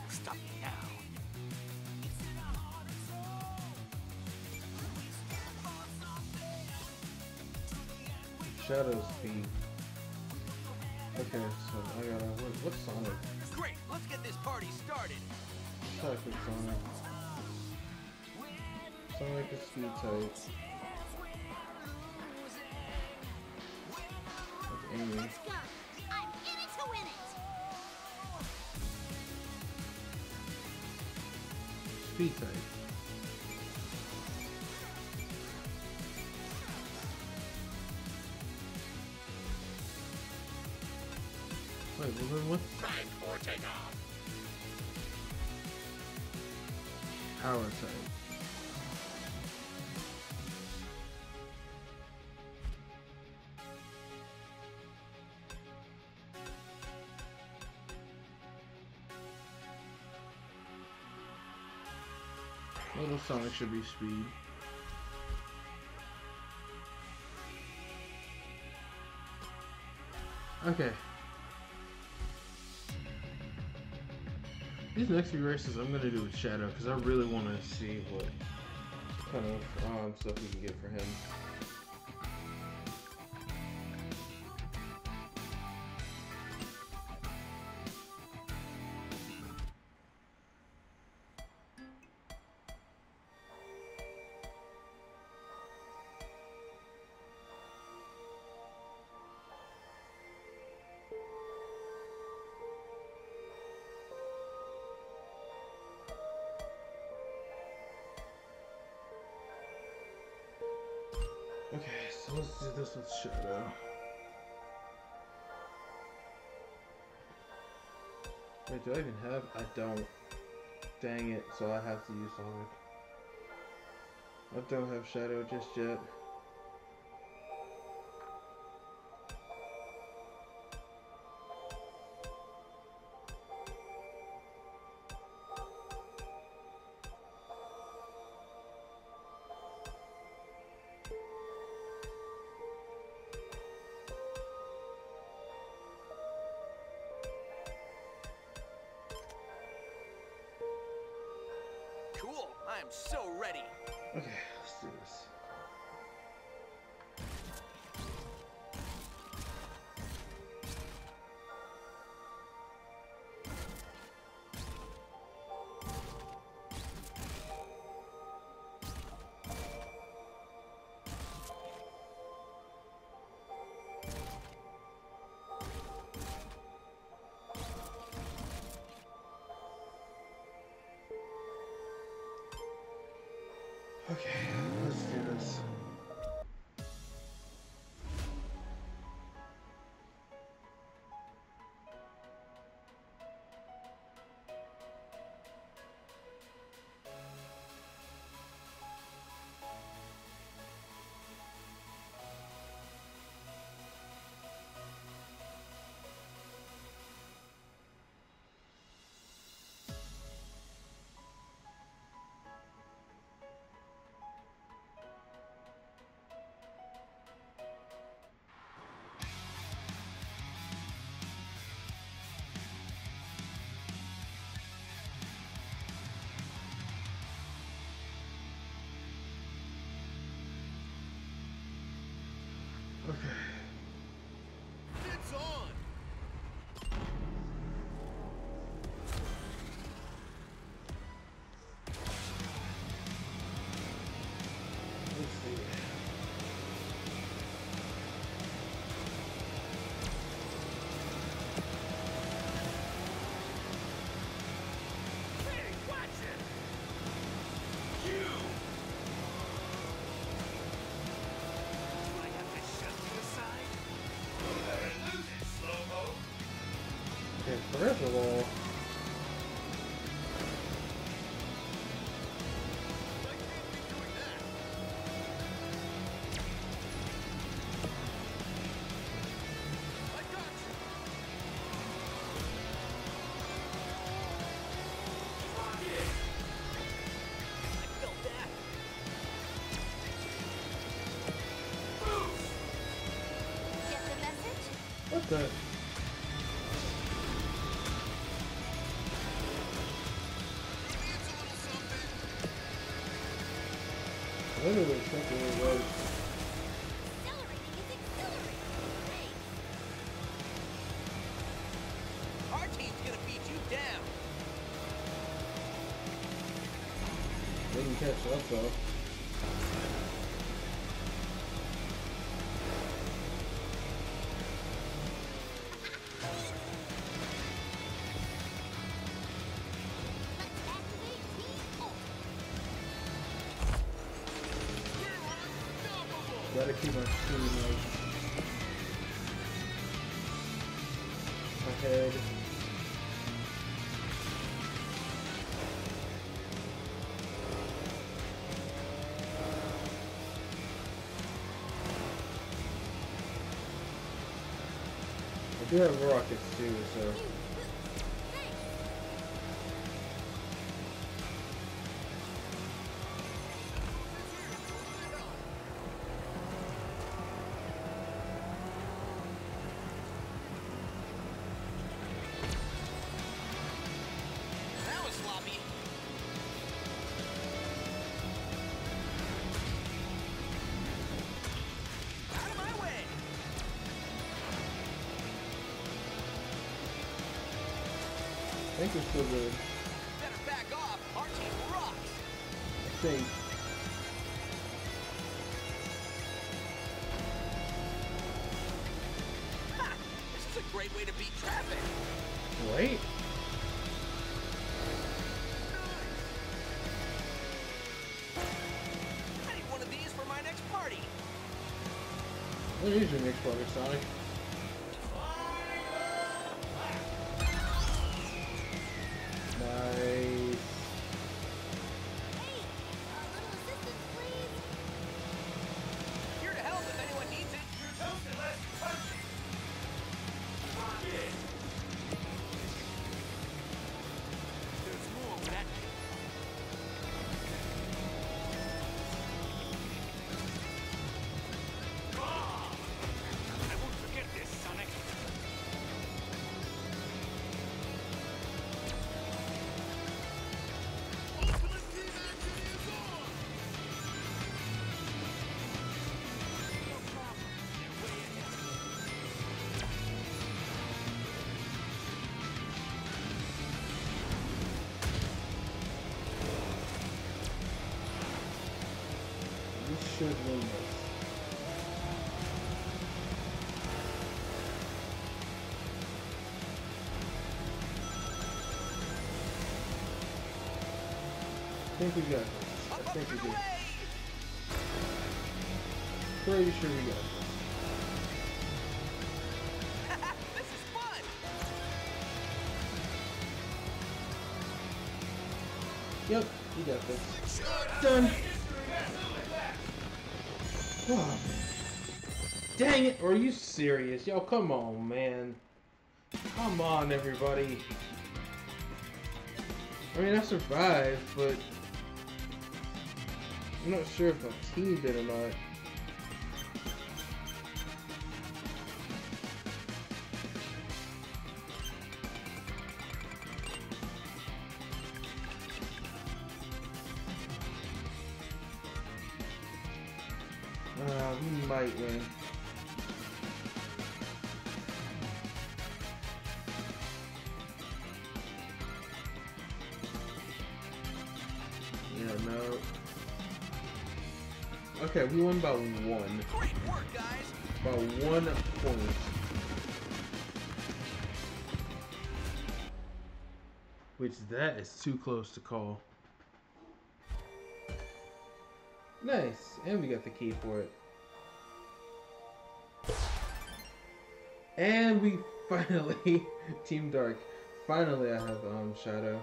Stop me now. Shadow speed. Okay, so I gotta. What's Sonic? Great, let's get this party started. Type of Sonic. Sonic is speed type. That's Amy. Let's go. I'm in it to win it. Speed type. Wait, well then what? Time for takeoff. Power type. Little Sonic should be speed. Okay. These next few races I'm gonna do with Shadow because I really want to see what kind of stuff we can get for him. Okay, so let's do this with Shadow. Wait, do I even have? I don't. Dang it, so I have to use Sonic. I don't have Shadow just yet. Cool, I am so ready. Okay, let's do this. Okay, let's do this. Okay. It's on. Let's see. Hey, watch it! You! Do I have to shove you aside? Better lose it, slow-mo. Okay, first of all, I can't be doing that. I got you. I felt that. Get the message? what the? literally exactly what it was. Accelerating is exhilarating. Hey, Our team's gonna beat you down. They can catch up though. let's activate Team Ult. Gotta keep my team ahead. I do have rockets too, so That was sloppy. Out of my way. I think we're still good. Better back off. Our team rocks. I think. Ha! This is a great way to beat traffic. Wait. I need one of these for my next party. What is your next party, Sonic? Nice. Hey, a little assistance, please. Here to help if anyone needs it. You're toasted less punchy. Fuck it. There's more where that came from. I won't forget this, Sonic. Ultimate Team Action is on! No problem. They're way ahead. We should win this. I think we got this. I Up, think we and do. away! Pretty sure we got this. This is fun! Yep, we got this. Done. Oh, man. Dang it! Are you serious? Yo, come on, man. Come on, everybody. I mean, I survived, but I'm not sure if my team did or not. We might win. Yeah, no. Okay, we won by one. Great work, guys! By 1 point. Which that is too close to call. Nice, and we got the key for it. And we finally, Team Dark, finally I have Shadow.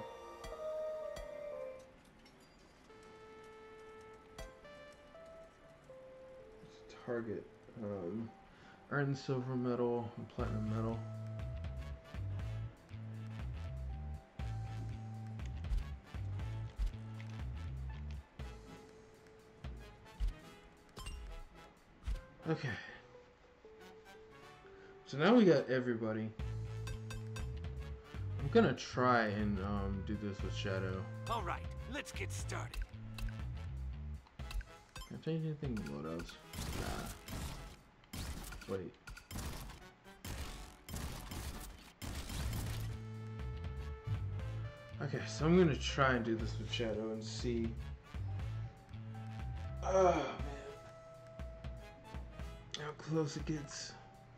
Target, earn silver medal and platinum medal. Okay. So now we got everybody. I'm gonna try and do this with Shadow. All right, let's get started. Can I change anything in loadouts? Nah. Wait. Okay, so I'm gonna try and do this with Shadow and see. Oh man. How close it gets.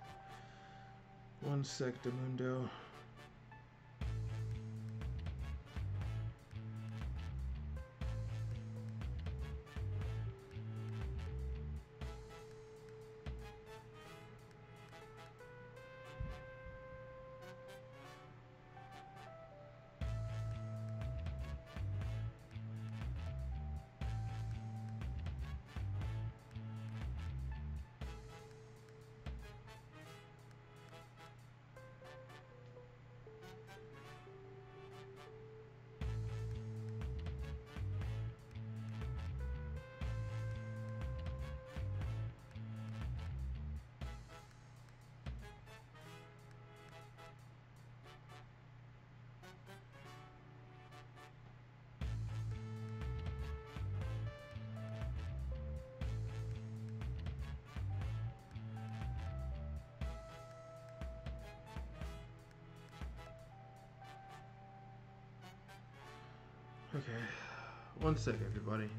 1 sec, Mundo. Okay, 1 sec, everybody.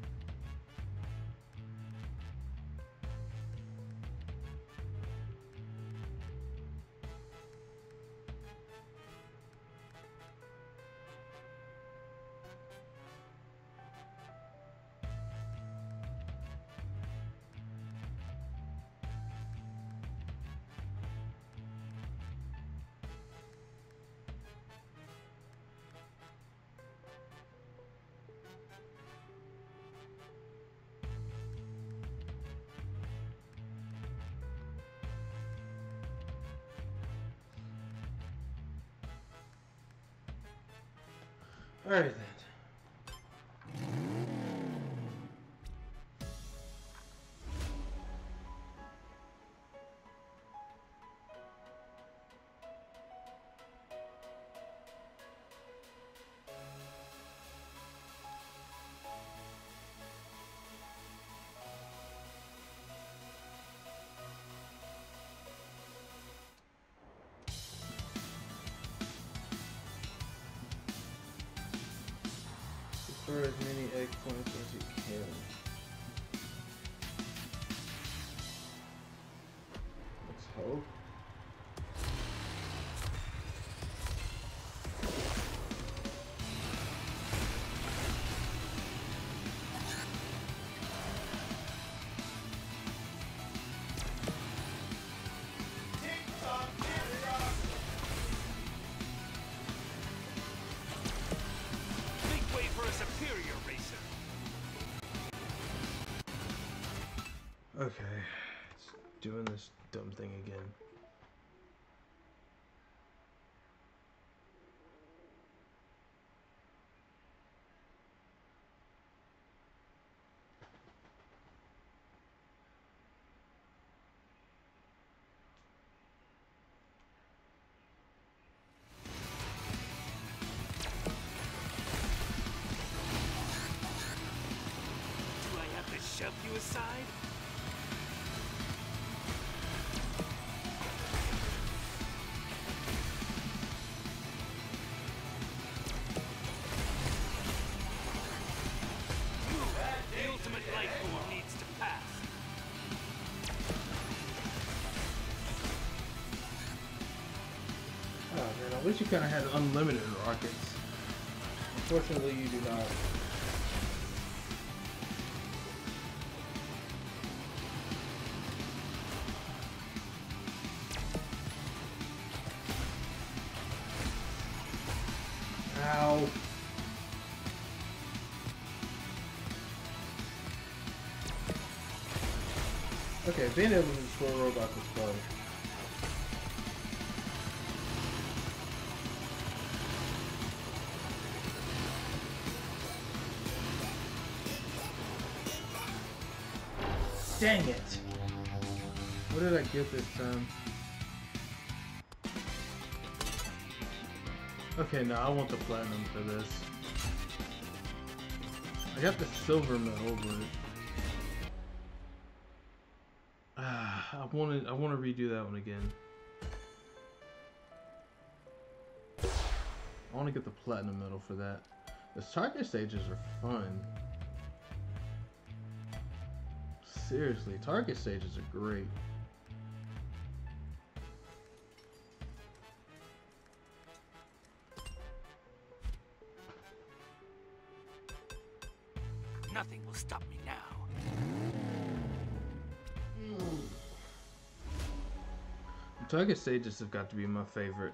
Alright then. Store as many egg points as you can. Let's hope. Okay, it's doing this dumb thing again. Do I have to shove you aside? The ultimate life form needs to pass. Oh man, I wish you kind of had unlimited rockets. Unfortunately, you do not. Ow. Okay, being able to destroy robots is fun. Dang it! What did I get this time? Okay, no, I want the platinum for this. I got the silver medal, but want to redo that one again. I want to get the platinum medal for that. The target stages are fun. Seriously, target stages are great. Nothing will stop me now. The target stages have got to be my favorite.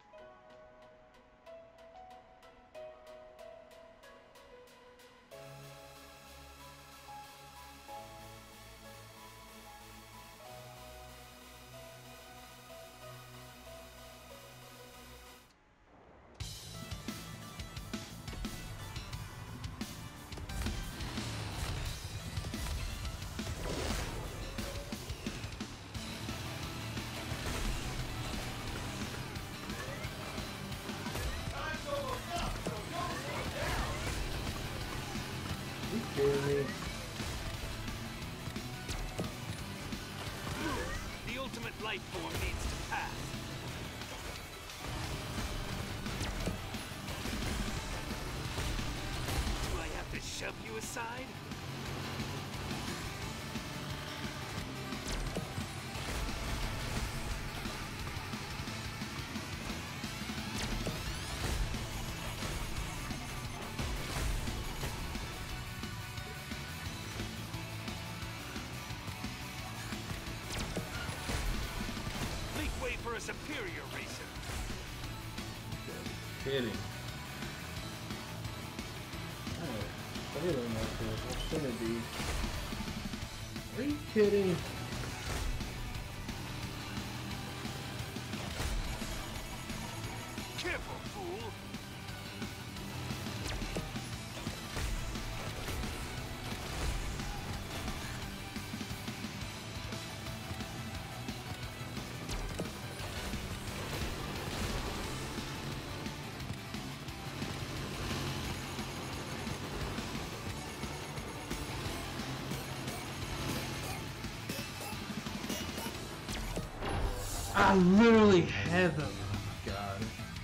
The ultimate life form needs to pass. Do I have to shove you aside? For a superior racer. Kidding. Oh, failing like this. Infinity. Are you kidding? Careful, fool. I literally had them. Oh my god.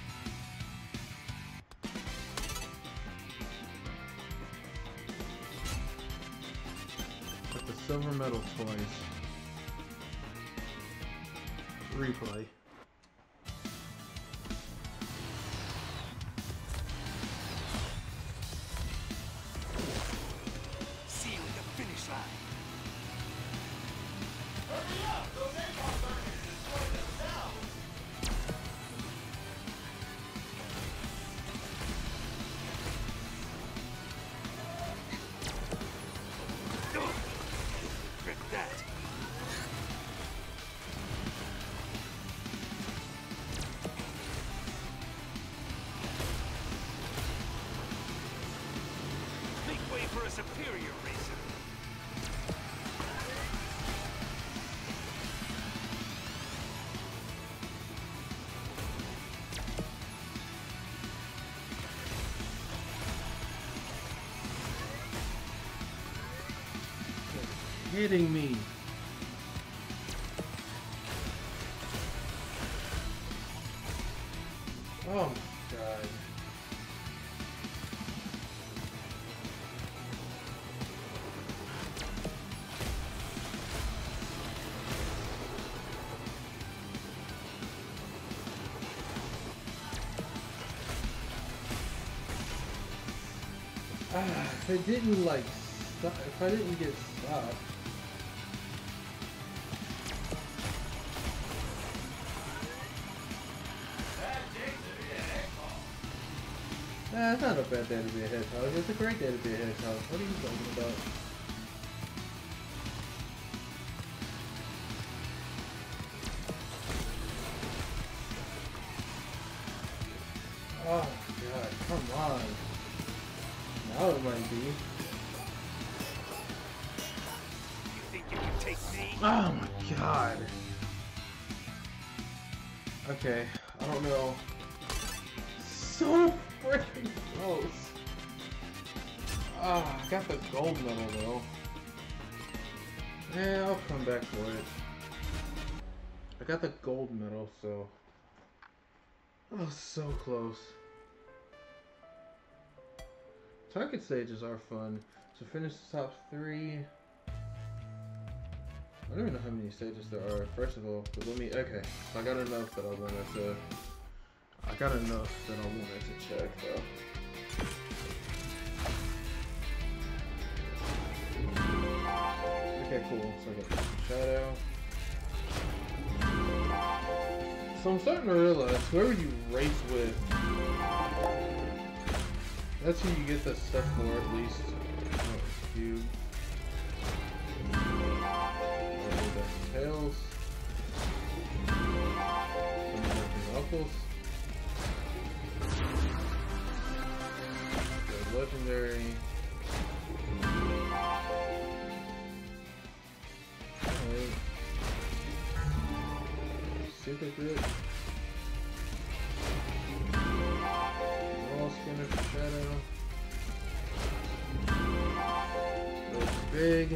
Got the silver medal twice. Replay. See you at the finish line. Hurry up! Those APOs aren't gonna destroy themselves! Grip that. Make way for a superior racer. Hitting me. Oh my god. If it didn't like stop, if I didn't get stopped. Nah, it's not a bad day to be a hedgehog. It's a great day to be a hedgehog. What are you talking about? Oh god, come on. Now it might be. You think you can take me? Oh my god. Okay, I don't know. So freaking close. Ah, I got the gold medal though. Yeah, I'll come back for it. I got the gold medal, so oh, so close. Target stages are fun. So finish the top 3. I don't even know how many stages there are. First of all, but let me. Okay, so I got enough that I wanted to. I got enough that I wanted to check though. Okay, cool. So I got Shadow. So I'm starting to realize whoever you race with, that's who you get the stuff for, at least. Oh, you. Tails. Knuckles. The legendary. Alright. Super Grip. Wall Spinner for Shadow. Goes big.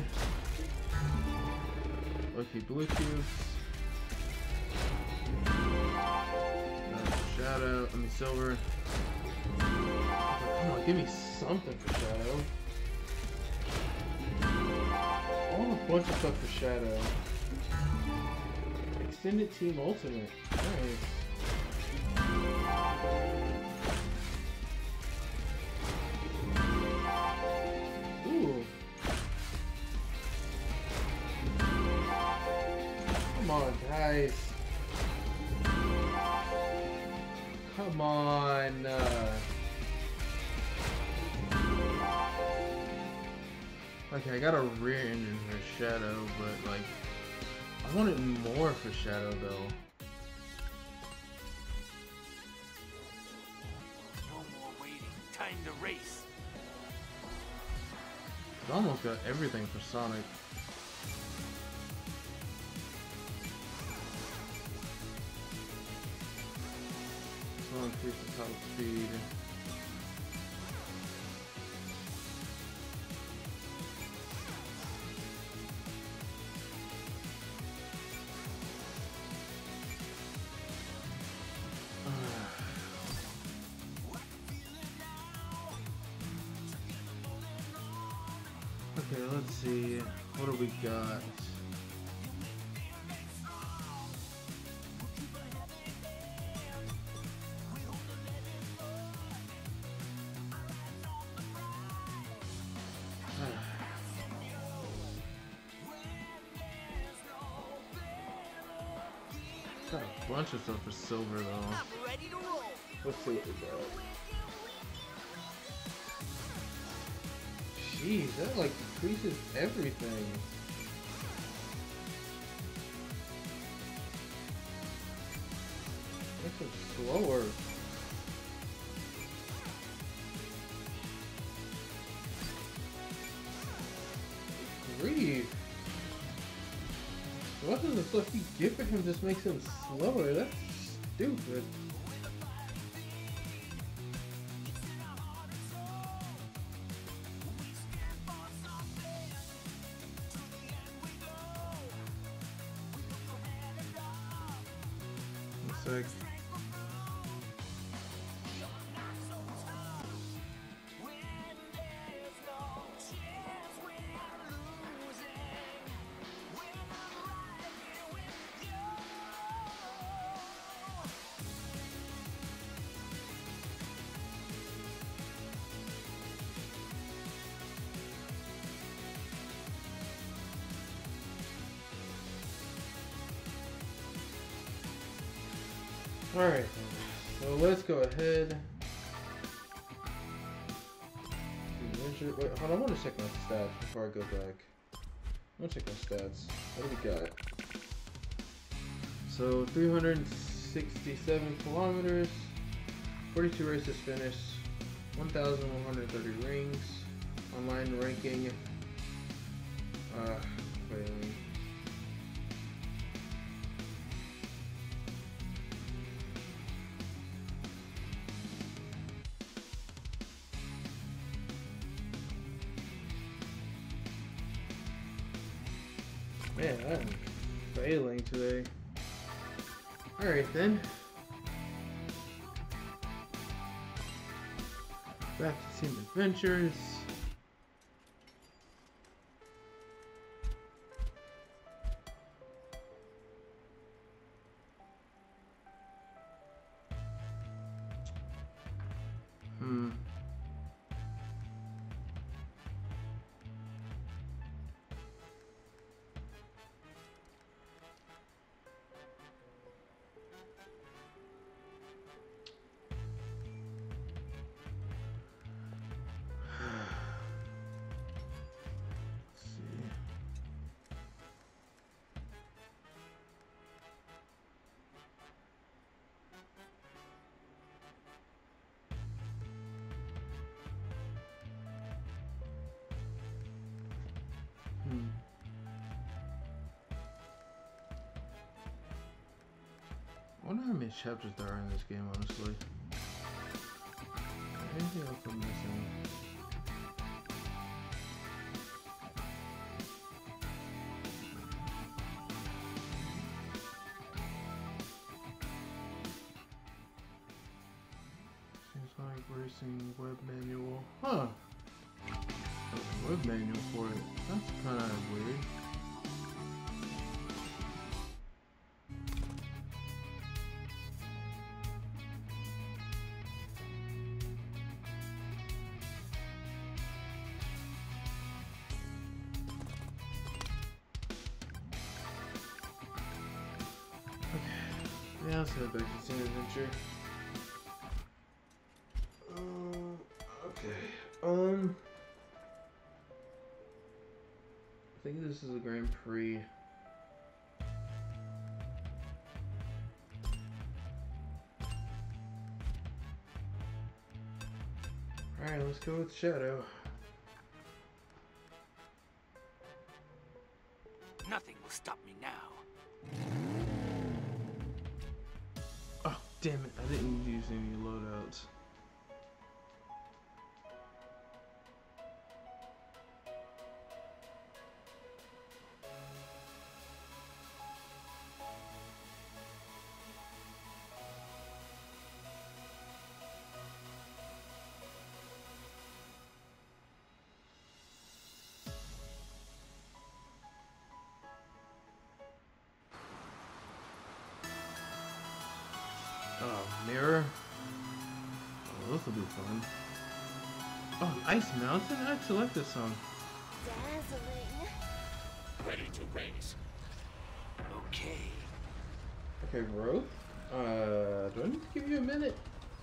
Lucky Blue Cubes. Shadow, I mean Silver. Come on, give me something for Shadow. I want a bunch of stuff for Shadow. Extended Team Ultimate. Nice. Ooh. Come on, guys. Come on. Okay, I got a rear engine for Shadow, but like, I wanted more for Shadow though. No more waiting. Time to race. I almost got everything for Sonic. So increase the top speed. Okay, let's see. What do we got? Got a bunch of stuff for Silver though. I'm ready to roll. Let's see what we got. Jeez, that like decreases everything. Makes it slower. Grief. The weapons and stuff you get for him just makes him slower. That's stupid. One sec. Alright, so let's go ahead. Wait, hold on, I want to check my stats before I go back. I want to check my stats. What do we got? So, 367 kilometers, 42 races finished, 1,130 rings, online ranking, failing. Man, I'm failing today. Alright then. Back to Team Adventures. I wonder how many chapters there are in this game, honestly. Anything else I'm missing? Seems like racing web manual. Huh. There's a web manual for it. That's kind of weird. Yeah, let's head back to Team Adventure. Okay. I think this is a Grand Prix. Alright, let's go with Shadow. Nothing will stop me now. Oh, damn it. I didn't use any loadouts. Mirror. Oh, this will be fun. Oh, Ice Mountain? I'd select this song. Dazzling. Ready to race. Okay. Okay, Growth. Do I need to give you a minute?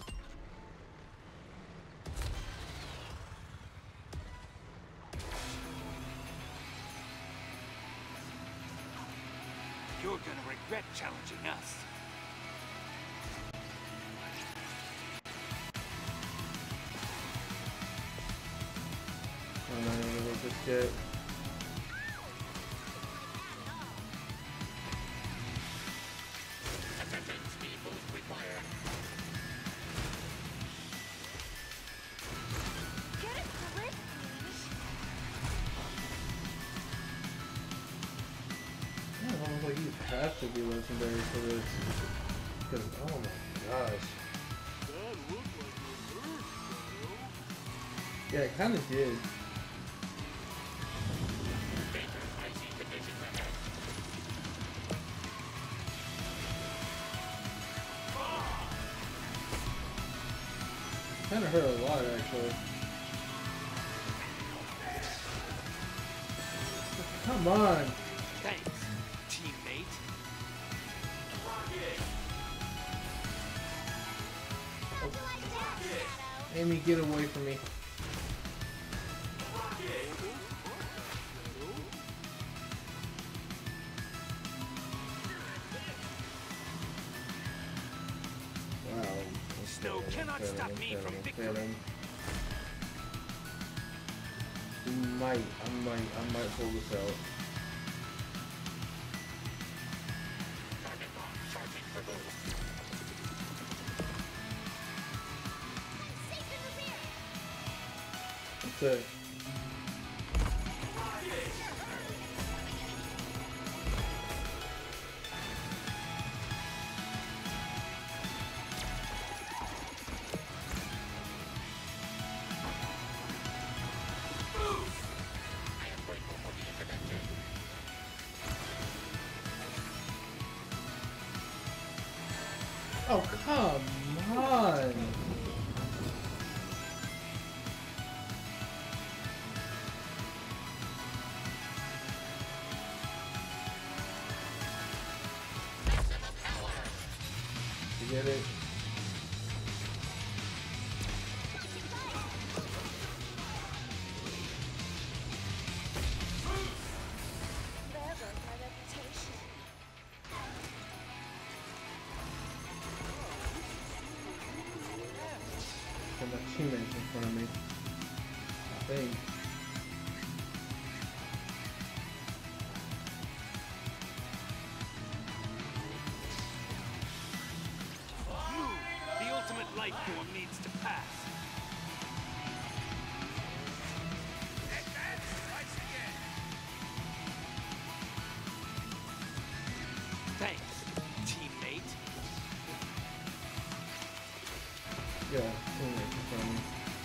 You're gonna regret challenging us. I'm not gonna work this yet. Attention, speed boost required. Get a grip, please. Yeah, almost like you have to be legendary for this. Because, oh my gosh. Yeah, it kind of did. Kind of hurt a lot, actually. Come on! Thanks, teammate. How'd you like that, Shadow? Amy, get away from me. Wow. Snow cannot stop me from victory. I might pull this out. Target lock, charging for boost. Safe in the rear. That's it. teammates in front of me. I think. Move! The ultimate life form needs to pass. Advance twice again. Thanks, teammate. Yeah, teammates in front of me.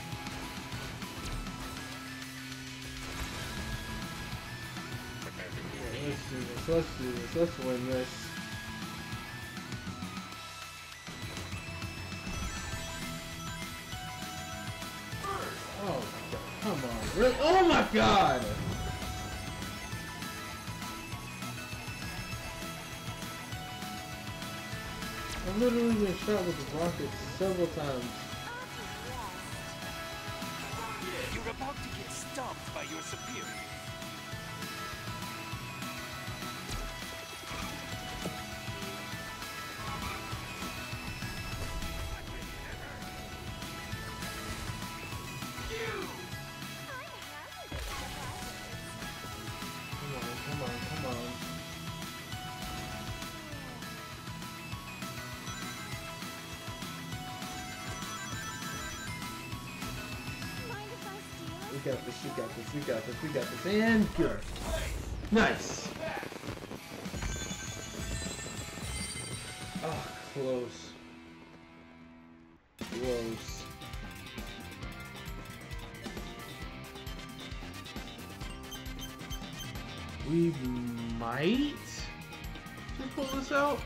Yeah, let's do this. Let's do this. Let's win this. Oh, come on. Really? Oh my god! I've literally been shot with the rocket several times. You're about to get stomped by your superior. Come on, come on. Mind if I steal it? We got this, we got this, we got this, we got this, and good. Nice! Ah, close. Close. We might just pull this out.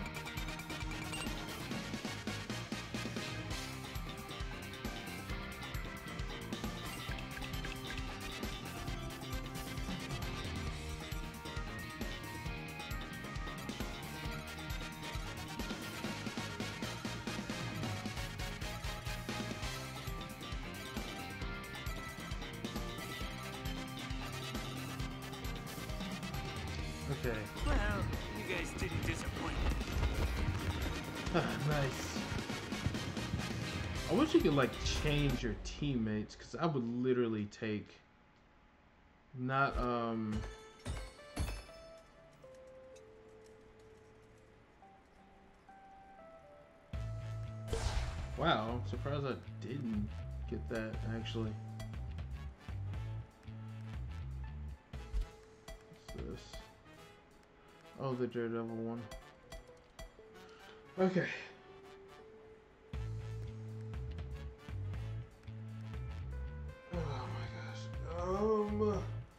Okay. Well, you guys didn't disappoint. Nice. I wish you could like change your teammates, because I would literally take not wow, I'm surprised I didn't get that actually. What's this? Oh, the Daredevil one. Okay. Oh my gosh.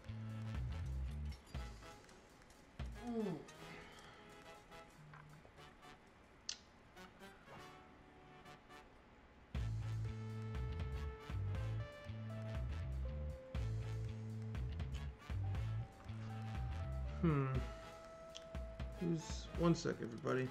Just 1 sec, everybody.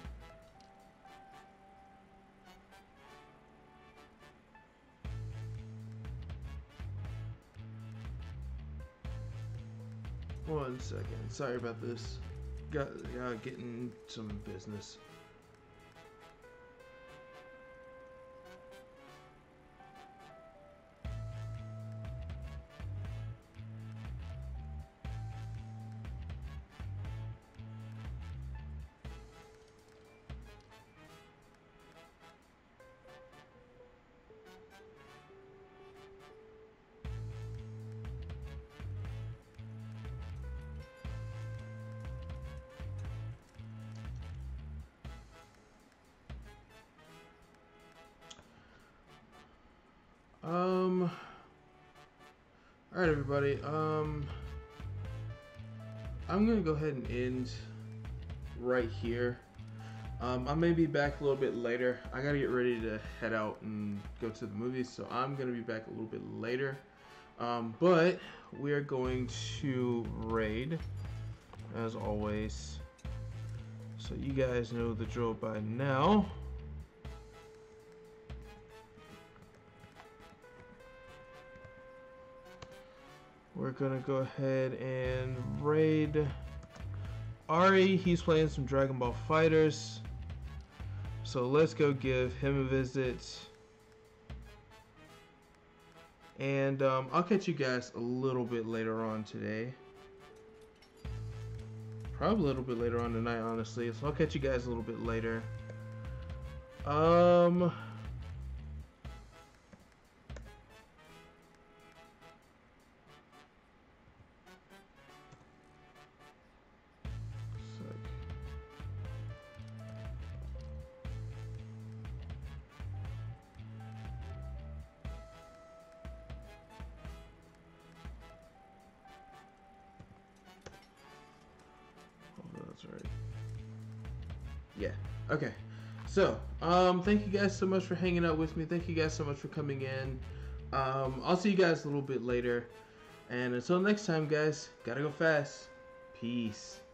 One second. Sorry about this. Got getting some business. Alright everybody, I'm gonna go ahead and end right here. I may be back a little bit later. I gotta get ready to head out and go to the movies, so I'm gonna be back a little bit later. But we are going to raid, as always. So you guys know the drill by now. We're gonna go ahead and raid Ari. He's playing some Dragon Ball FighterZ. So let's go give him a visit. And I'll catch you guys a little bit later on today. Probably a little bit later on tonight, honestly. So I'll catch you guys a little bit later. That's right. Yeah. Okay. So, thank you guys so much for hanging out with me. Thank you guys so much for coming in. I'll see you guys a little bit later. And until next time, guys, gotta go fast. Peace.